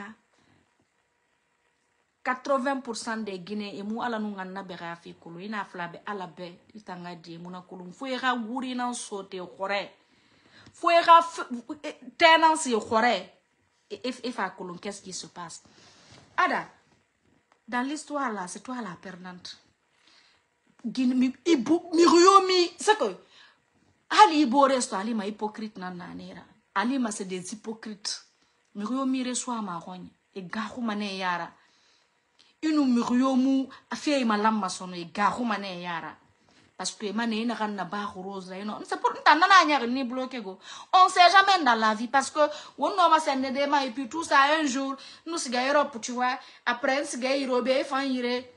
80% des Guinéens et moi ala nous ngana bera fi kolo ina flabe ala be itanga di muna kolo fuera guri nan sote khore fuera tenance khore et fa kolo qu'est-ce qui se passe ada dans l'histoire là c'est toi la perdante Guinée mi c'est que ali ibo resto ali ma hypocrite nan nanera ali ma c'est des hypocrites mi reçoit ma rogne et gahu mané yara inu muriomu afia malama sono e garu mané yara parce que mané na kan na ba rose là non c'est pour ntana na nyar ni bloqué go on sait jamais dans la vie parce que on no ma sende de ma et puis tout ça un jour nous se gagne Europe tu vois après se gagne robé fan yire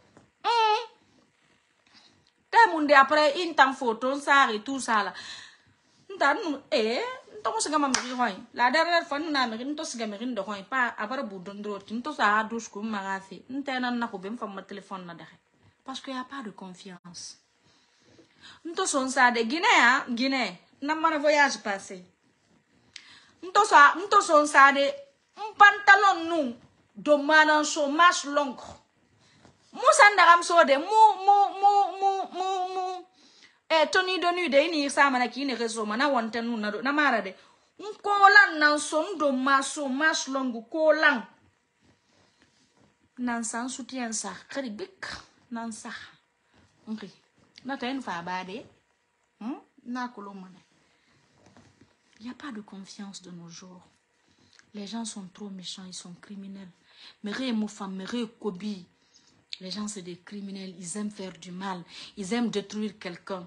te monde après une temps photo ça et tout ça là ntan nto se gama mi hoy la dernière fois na mi nto se gama rin de hoy pa abara bu dondro nto sa douche ko magafi ntena na ko bem fam ma téléphone na daxe parce que y a pas de confiance nto son sa de Guinée na mana voyage passé nto son sa de un pantalon nou de manan chômage long musa ndagam so de mu Tony de nu de ni sa mana ki ni reso mana wonten nu na mara de nkolan nan son do maso mas longu kolan nan san soutien sa khari bik nan sa ngri na ten fa bade na kolomane. Il y a pas de confiance de nos jours. Les gens sont trop méchants, ils sont criminels. Mere mo femme, mere kobi. Les gens c'est des criminels, ils aiment faire du mal, ils aiment détruire quelqu'un.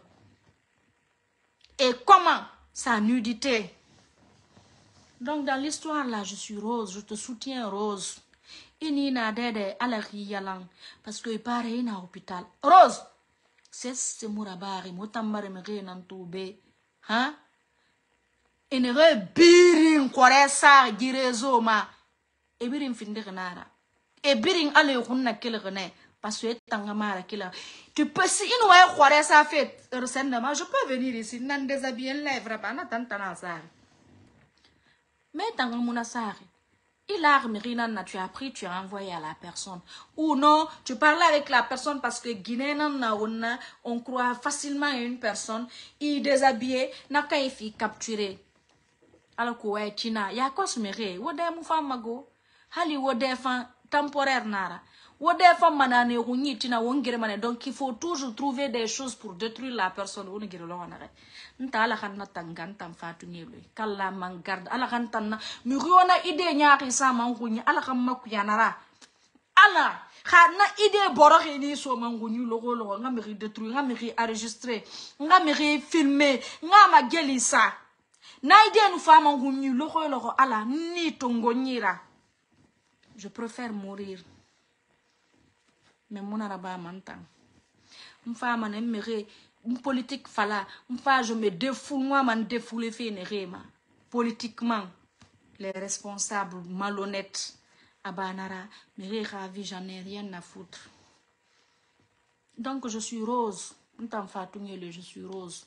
Et comment? Sa nudité. Donc dans l'histoire là, je suis Rose, je te soutiens Rose. Inina dede alari yalang parce que pareil ina hôpital. Rose, c'est mourabari, motambare mere nantoube. Hein? Inere birin koresa girezo ma. E birin finde renara. E birin ale hunna kele rene. Parce que tangamara kila. Tu peux si une ouais croire ça fait ressentement, je peux venir ici nan déshabiller lèvres pas na tantana ça. Mais tangamuna ça. Il a remis tu as pris, tu as envoyé à la personne. Ou non, tu parles avec la personne parce que Guinée on croit facilement à une personne, il déshabille, n'a qu'à y capturer. Alors que ouais, China, ya quoi se mérite? Wode mu femme mago, hali wode fan temporaire nara. Wode femme manane rouni tina wongere mané. Donc il faut toujours trouver des choses pour détruire la personne. On gere lo wanare. Nta ala kan na tangan tam fatu nilu. Kala mangarde ala kan tanna mi riona idée nyaaki sa mangunya ala kan makuyanara. Ala na idée boroxi ni so mangunyu logo logo nga mi détruire, nga mi enregistrer, nga mi filmer, nga ma gelisa. Na idée nous femme mangunyu logo logo ala ni tongonyira. Je préfère mourir. Mais mon araba m'entend. Une femme en aimerait une politique fala, je me défoule, moi, m'en défoule, fait une réma. Politiquement, les responsables malhonnêtes, Abanara, mais ravi, j'en ai rien à foutre. Donc, je suis rose. Je suis rose.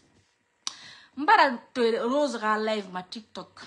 Rose live ma TikTok.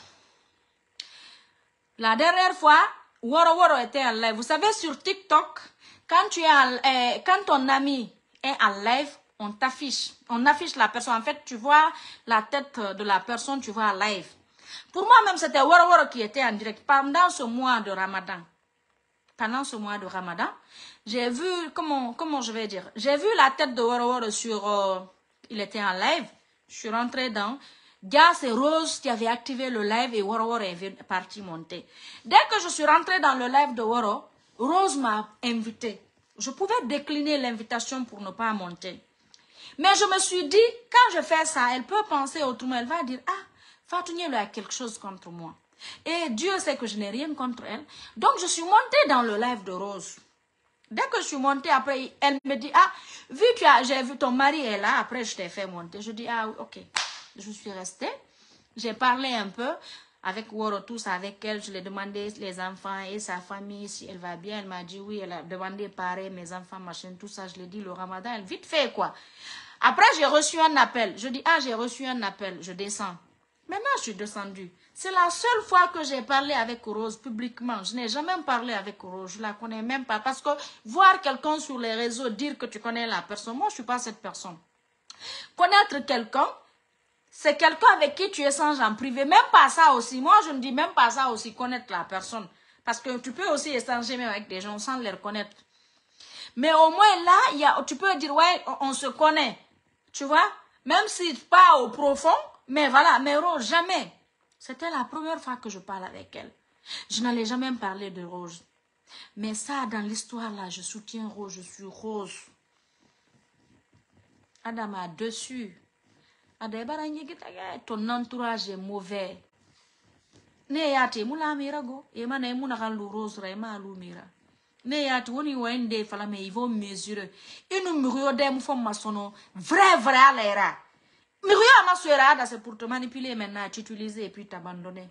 La dernière fois, Woro était en live. Vous savez, sur TikTok, quand ton ami est en live, on t'affiche. On affiche la personne. En fait, tu vois la tête de la personne, tu vois en live. Pour moi, même, c'était Woro qui était en direct pendant ce mois de Ramadan. Pendant ce mois de Ramadan, j'ai vu, comment je vais dire, j'ai vu la tête de Woro sur, il était en live. Je suis rentrée dans, gars, c'est Rose qui avait activé le live et Woro est parti monter. Dès que je suis rentrée dans le live de Woro, Rose m'a invité. Je pouvais décliner l'invitation pour ne pas monter. Mais je me suis dit, quand je fais ça, elle peut penser autrement. Elle va dire, ah, Fatou Nielo a quelque chose contre moi. Et Dieu sait que je n'ai rien contre elle. Donc, je suis montée dans le live de Rose. Dès que je suis montée, après, elle me dit, ah, j'ai vu ton mari est là, après je t'ai fait monter. Je dis, ah, ok. Je suis restée. J'ai parlé un peu avec Woro, tous avec elle. Je lui ai demandé les enfants et sa famille, si elle va bien. Elle m'a dit oui, elle a demandé pareil, mes enfants, machin, tout ça. Je lui ai dit, le ramadan, elle vite fait, quoi. Après, j'ai reçu un appel. Je dis, ah, j'ai reçu un appel. Je descends. Maintenant, je suis descendue. C'est la seule fois que j'ai parlé avec Rose publiquement. Je n'ai jamais parlé avec Rose. Je la connais même pas. Parce que voir quelqu'un sur les réseaux dire que tu connais la personne, moi, je ne suis pas cette personne. Connaître quelqu'un, c'est quelqu'un avec qui tu échanges en privé. Même pas ça aussi. Moi, je ne dis même pas ça aussi, connaître la personne. Parce que tu peux aussi échanger même avec des gens sans les reconnaître. Mais au moins là, tu peux dire, ouais, on se connaît. Tu vois? Même si pas au profond, mais voilà, mais Rose, jamais. C'était la première fois que je parle avec elle. Je n'allais jamais me parler de Rose. Mais ça, dans l'histoire là, je soutiens Rose, je suis Rose. Adama, dessus. Ton entourage est mauvais. Ne yate mula mira go. Ema na emuna kan lu Rose ra ema lu mira. Ne yate woni wende fala me ils vont mesurer. Inu mirio dem fo masono vrai à l'era. Mirio amasoera c'est pour te manipuler maintenant, t'utiliser et puis t'abandonner.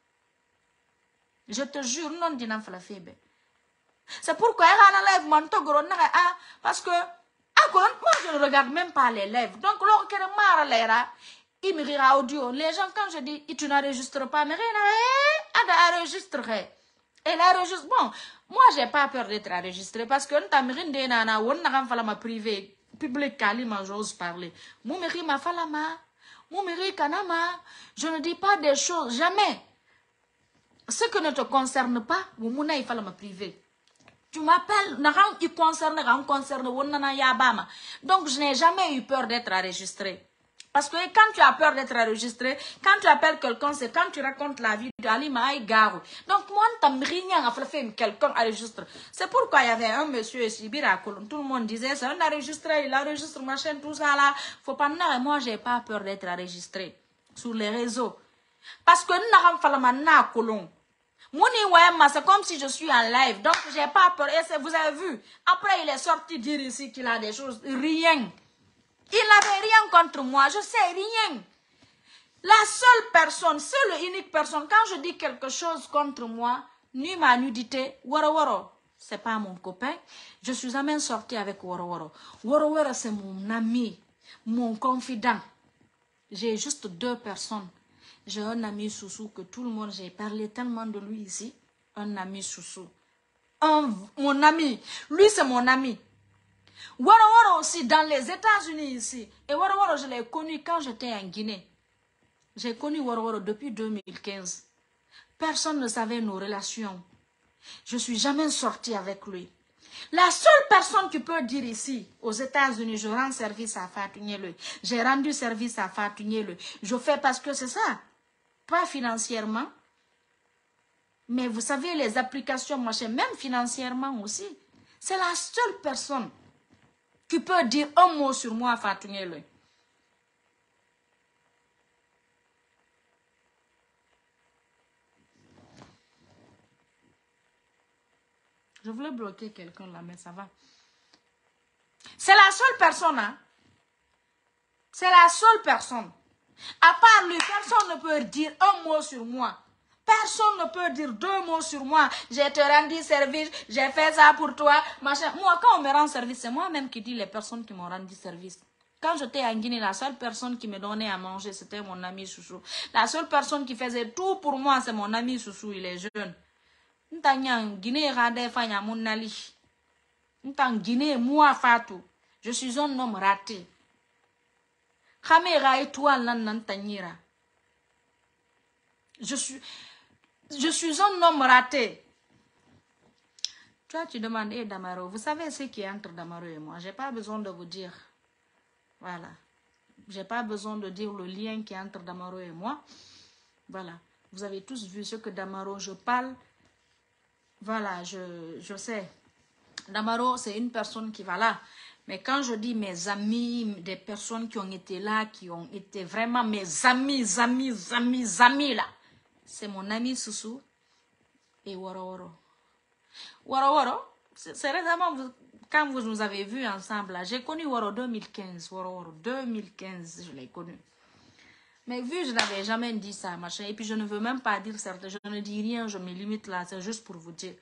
Je te jure, non dinam fala febe. C'est pourquoi elle a un live montogoro na parce que moi je ne regarde même pas les lives. Donc lorsqu'elle marre l'era, il me rira audio. Les gens quand je dis tu n'enregistres pas, mais rien à enregistrer. Elle enregistre. Bon, moi j'ai pas peur d'être enregistré parce que nous t'as de nana on n'a pas ma privé public kalima j'ose parler. Mon mari ma falama, mon mari kanama. Je ne dis pas des choses jamais. Ce que ne te concerne pas, mon mouna il fallait me priver. Tu m'appelles, il concerne, donc je n'ai jamais eu peur d'être enregistré. Parce que quand tu as peur d'être enregistré, quand tu appelles quelqu'un, c'est quand tu racontes la vie d'Ali Maï Garou. Donc moi, rien à faire quelqu'un enregistre. C'est pourquoi il y avait un monsieur ici, tout le monde disait, c'est un enregistré, il enregistre machin, tout ça là. Faut pas dire, moi j'ai pas peur d'être enregistré sur les réseaux. Parce que nous n'avons pas colon. C'est comme si je suis en live, donc j'ai pas peur. Et vous avez vu, après il est sorti dire ici qu'il a des choses, rien. Il n'avait rien contre moi, je sais, rien. La seule personne, seule et unique personne, quand je dis quelque chose contre moi, ni ma nudité, Woro, c'est pas mon copain, je suis jamais sortie avec Woro. Woro, c'est mon ami, mon confident. J'ai juste deux personnes. J'ai un ami Soussou que tout le monde, j'ai parlé tellement de lui ici. Un ami Soussou. Mon ami. Lui, c'est mon ami. Woro aussi, dans les États-Unis ici. Et Woro, je l'ai connu quand j'étais en Guinée. J'ai connu Woro depuis 2015. Personne ne savait nos relations. Je ne suis jamais sortie avec lui. La seule personne qui peut dire ici, aux États-Unis, je rends service à Fatou Nielo. J'ai rendu service à Fatou Nielo. Je fais parce que c'est ça. Pas financièrement, mais vous savez, les applications, machin, même financièrement aussi. C'est la seule personne qui peut dire un mot sur moi, Fatou Nielo. Je voulais bloquer quelqu'un là, mais ça va. C'est la seule personne, hein. C'est la seule personne. À part lui, personne ne peut dire un mot sur moi. Personne ne peut dire 2 mots sur moi. J'ai te rendu service, j'ai fait ça pour toi, machin. Moi, quand on me rend service, c'est moi-même qui dis les personnes qui m'ont rendu service. Quand j'étais en Guinée, la seule personne qui me donnait à manger, c'était mon ami Soussou. La seule personne qui faisait tout pour moi, c'est mon ami Soussou, il est jeune. Guinée, Guinée, moi, Fatou. Je suis un homme raté. Je suis un homme raté. Toi, tu demandes, hey, Damaro, vous savez ce qui est entre Damaro et moi? J'ai pas besoin de vous dire. Voilà. J'ai pas besoin de dire le lien qui est entre Damaro et moi. Voilà. Vous avez tous vu ce que Damaro, je parle. Voilà, je sais. Damaro, c'est une personne qui va là. Mais quand je dis mes amis, des personnes qui ont été là, qui ont été vraiment mes amis là, c'est mon ami Soussou et Woro Woro. Woro Woro, c'est récemment, quand vous nous avez vus ensemble, j'ai connu Woro 2015, Woro Woro 2015, je l'ai connu. Mais vu, je n'avais jamais dit ça, machin, et puis je ne veux même pas dire certains, je ne dis rien, je me limite là, c'est juste pour vous dire.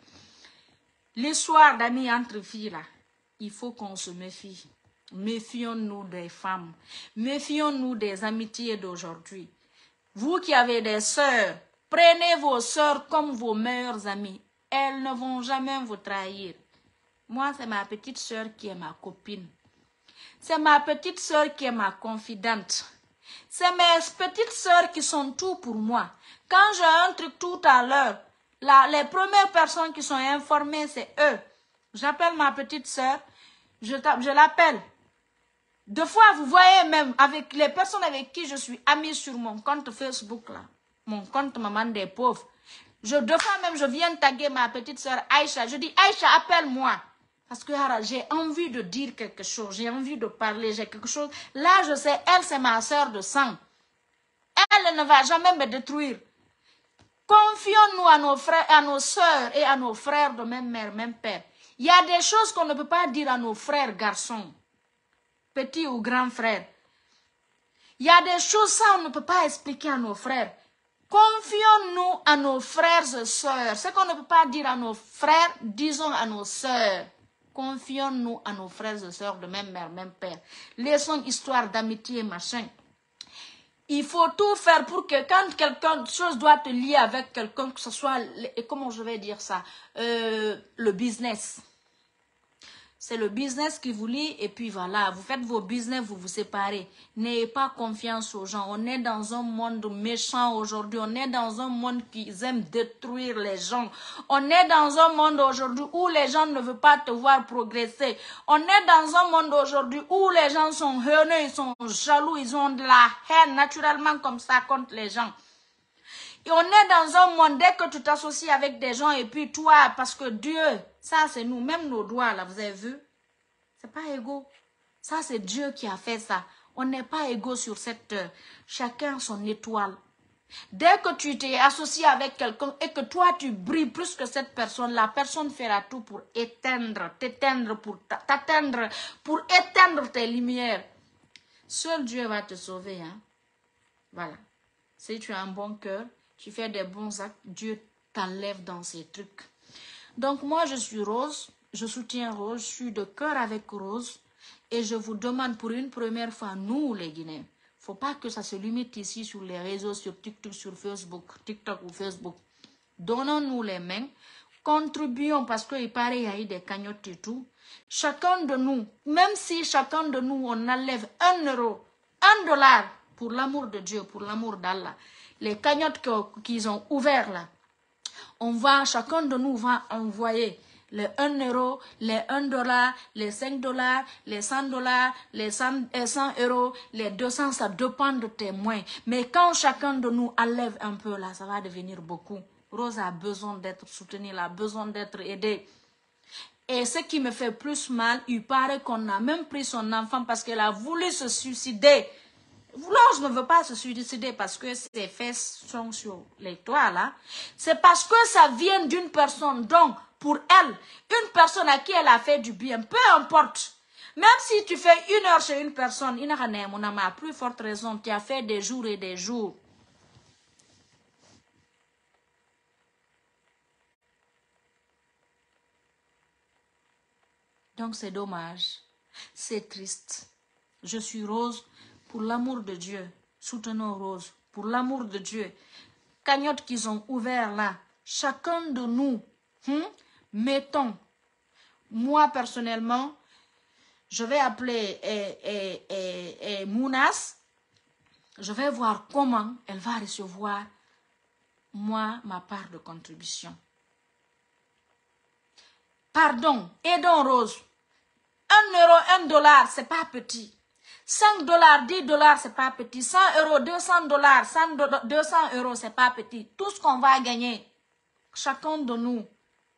L'histoire d'amis entre filles là, il faut qu'on se méfie. Méfions-nous des femmes. Méfions-nous des amitiés d'aujourd'hui. Vous qui avez des sœurs, prenez vos sœurs comme vos meilleures amies. Elles ne vont jamais vous trahir. Moi, c'est ma petite sœur qui est ma copine. C'est ma petite sœur qui est ma confidente. C'est mes petites sœurs qui sont tout pour moi. Quand j'ai un truc tout à l'heure, les premières personnes qui sont informées, c'est eux. J'appelle ma petite sœur, je l'appelle. Deux fois, vous voyez même, avec les personnes avec qui je suis amie sur mon compte Facebook, là, mon compte Maman des Pauvres, deux fois même, je viens taguer ma petite sœur Aïcha. Je dis, Aïcha, appelle-moi. Parce que j'ai envie de dire quelque chose, j'ai envie de parler, j'ai quelque chose. Là, je sais, elle, c'est ma sœur de sang. Elle ne va jamais me détruire. Confions-nous à nos frères, à nos sœurs et à nos frères de même mère, même père. Il y a des choses qu'on ne peut pas dire à nos frères garçons, petits ou grands frères. Il y a des choses, ça, on ne peut pas expliquer à nos frères. Confions-nous à nos frères et sœurs. Ce qu'on ne peut pas dire à nos frères, disons à nos sœurs. Confions-nous à nos frères et sœurs de même mère, même père. Laissons histoire d'amitié, machin. Il faut tout faire pour que quand quelque chose doit te lier avec quelqu'un, que ce soit, comment je vais dire ça, le business. C'est le business qui vous lie et puis voilà, vous faites vos business, vous vous séparez. N'ayez pas confiance aux gens. On est dans un monde méchant aujourd'hui. On est dans un monde qui aime détruire les gens. On est dans un monde aujourd'hui où les gens ne veulent pas te voir progresser. On est dans un monde aujourd'hui où les gens sont haineux, ils sont jaloux, ils ont de la haine naturellement comme ça contre les gens. Et on est dans un monde, dès que tu t'associes avec des gens et puis toi, parce que Dieu, ça c'est nous, même nos doigts là, vous avez vu, c'est pas égaux. Ça c'est Dieu qui a fait ça. On n'est pas égaux sur cette terre. Chacun son étoile. Dès que tu t'es associé avec quelqu'un et que toi tu brilles plus que cette personne, la personne fera tout pour t'éteindre, pour éteindre tes lumières. Seul Dieu va te sauver, hein. Voilà. Si tu as un bon cœur, tu fais des bons actes, Dieu t'enlève dans ces trucs. Donc moi, je suis Rose, je soutiens Rose, je suis de cœur avec Rose. Et je vous demande pour une première fois, nous les Guinéens, faut pas que ça se limite ici sur les réseaux, sur TikTok, sur Facebook, TikTok ou Facebook. Donnons-nous les mains, contribuons parce qu'il paraît qu'il y a eu des cagnottes et tout. Chacun de nous, même si chacun de nous, on enlève 1 euro, $1, pour l'amour de Dieu, pour l'amour d'Allah, les cagnottes qu'ils ont ouvertes là, chacun de nous va envoyer les 1 euro, les $1, les $5, les $100, les 100 euros, les 200, ça dépend de tes moyens. Mais quand chacun de nous enlève un peu là, ça va devenir beaucoup. Rose a besoin d'être soutenue, elle a besoin d'être aidée. Et ce qui me fait plus mal, il paraît qu'on a même pris son enfant parce qu'elle a voulu se suicider. Rose ne veut pas se suicider parce que ses fesses sont sur les toits là. C'est parce que ça vient d'une personne. Donc, pour elle, une personne à qui elle a fait du bien, peu importe. Même si tu fais 1 heure chez une personne, il n'a rien, mon ami, à plus forte raison, tu as fait des jours et des jours. Donc c'est dommage, c'est triste. Je suis Rose, pour l'amour de Dieu. Soutenons Rose, pour l'amour de Dieu. Cagnotte qu'ils ont ouvert là, chacun de nous, mettons, moi personnellement, je vais appeler Mounas, je vais voir comment elle va recevoir, moi, ma part de contribution. Pardon, aidons Rose. 1 euro, $1, c'est pas petit. 5 $, 10 $, c'est pas petit. 100 euros, 200 $, 200 euros, c'est pas petit. Tout ce qu'on va gagner, chacun de nous.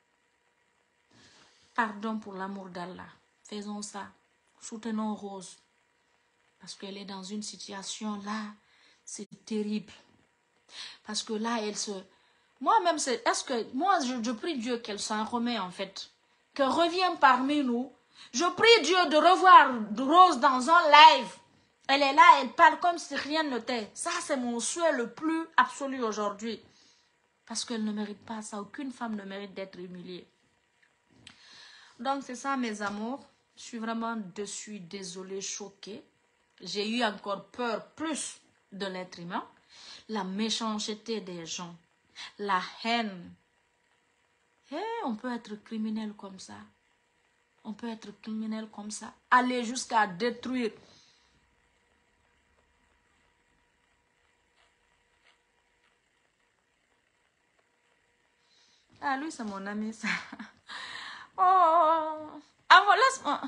Pardon pour l'amour d'Allah. Faisons ça. Soutenons Rose. Parce qu'elle est dans une situation là, c'est terrible. Parce que là, elle se... Moi-même, c'est... Est-ce que... Moi, je prie Dieu qu'elle s'en remet en fait. Qu'elle revienne parmi nous. Je prie Dieu de revoir Rose dans un live. Elle est là, elle parle comme si rien n'était. Ça, c'est mon souhait le plus absolu aujourd'hui. Parce qu'elle ne mérite pas ça. Aucune femme ne mérite d'être humiliée. Donc, c'est ça, mes amours. Je suis vraiment dessus, désolée, choquée. J'ai eu encore peur plus de l'être humain. La méchanceté des gens. La haine. On peut être criminel comme ça. On peut être criminel comme ça. Aller jusqu'à détruire. Ah, lui, c'est mon ami, ça. Oh. Ah, bon, laisse-moi.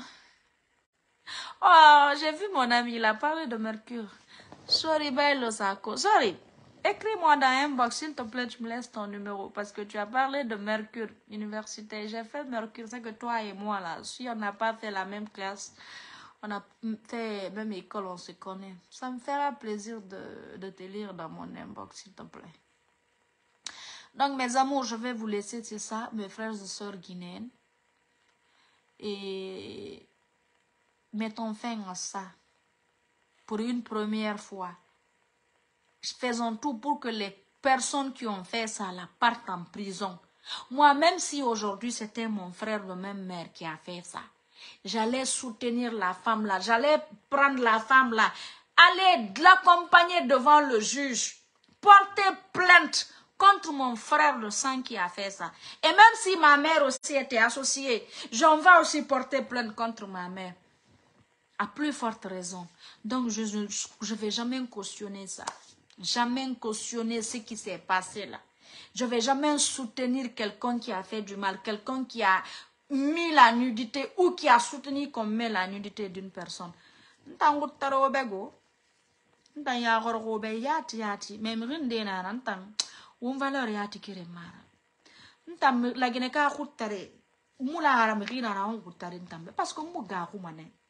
Oh, j'ai vu mon ami, il a parlé de Mercure. Sorry, Bailo Sako. Sorry. Écris-moi dans inbox, s'il te plaît, tu me laisses ton numéro. Parce que tu as parlé de Mercure, université. J'ai fait Mercure, c'est que toi et moi, là, si on n'a pas fait la même classe, on a fait même école, on se connaît. Ça me fera plaisir de te lire dans mon inbox, s'il te plaît. Donc, mes amours, je vais vous laisser, c'est ça, mes frères et sœurs guinéennes. Et mettons fin à ça. Pour une première fois. Faisons tout pour que les personnes qui ont fait ça là partent en prison. Moi, même si aujourd'hui c'était mon frère de même mère qui a fait ça, j'allais soutenir la femme là, j'allais prendre la femme là, aller l'accompagner devant le juge, porter plainte contre mon frère de sang qui a fait ça. Et même si ma mère aussi était associée, j'en vais aussi porter plainte contre ma mère. À plus forte raison. Donc, je ne vais jamais cautionner ça. Jamais cautionner ce qui s'est passé là. Je ne vais jamais soutenir quelqu'un qui a fait du mal, quelqu'un qui a mis la nudité ou qui a soutenu qu'on met la nudité d'une personne. Parce que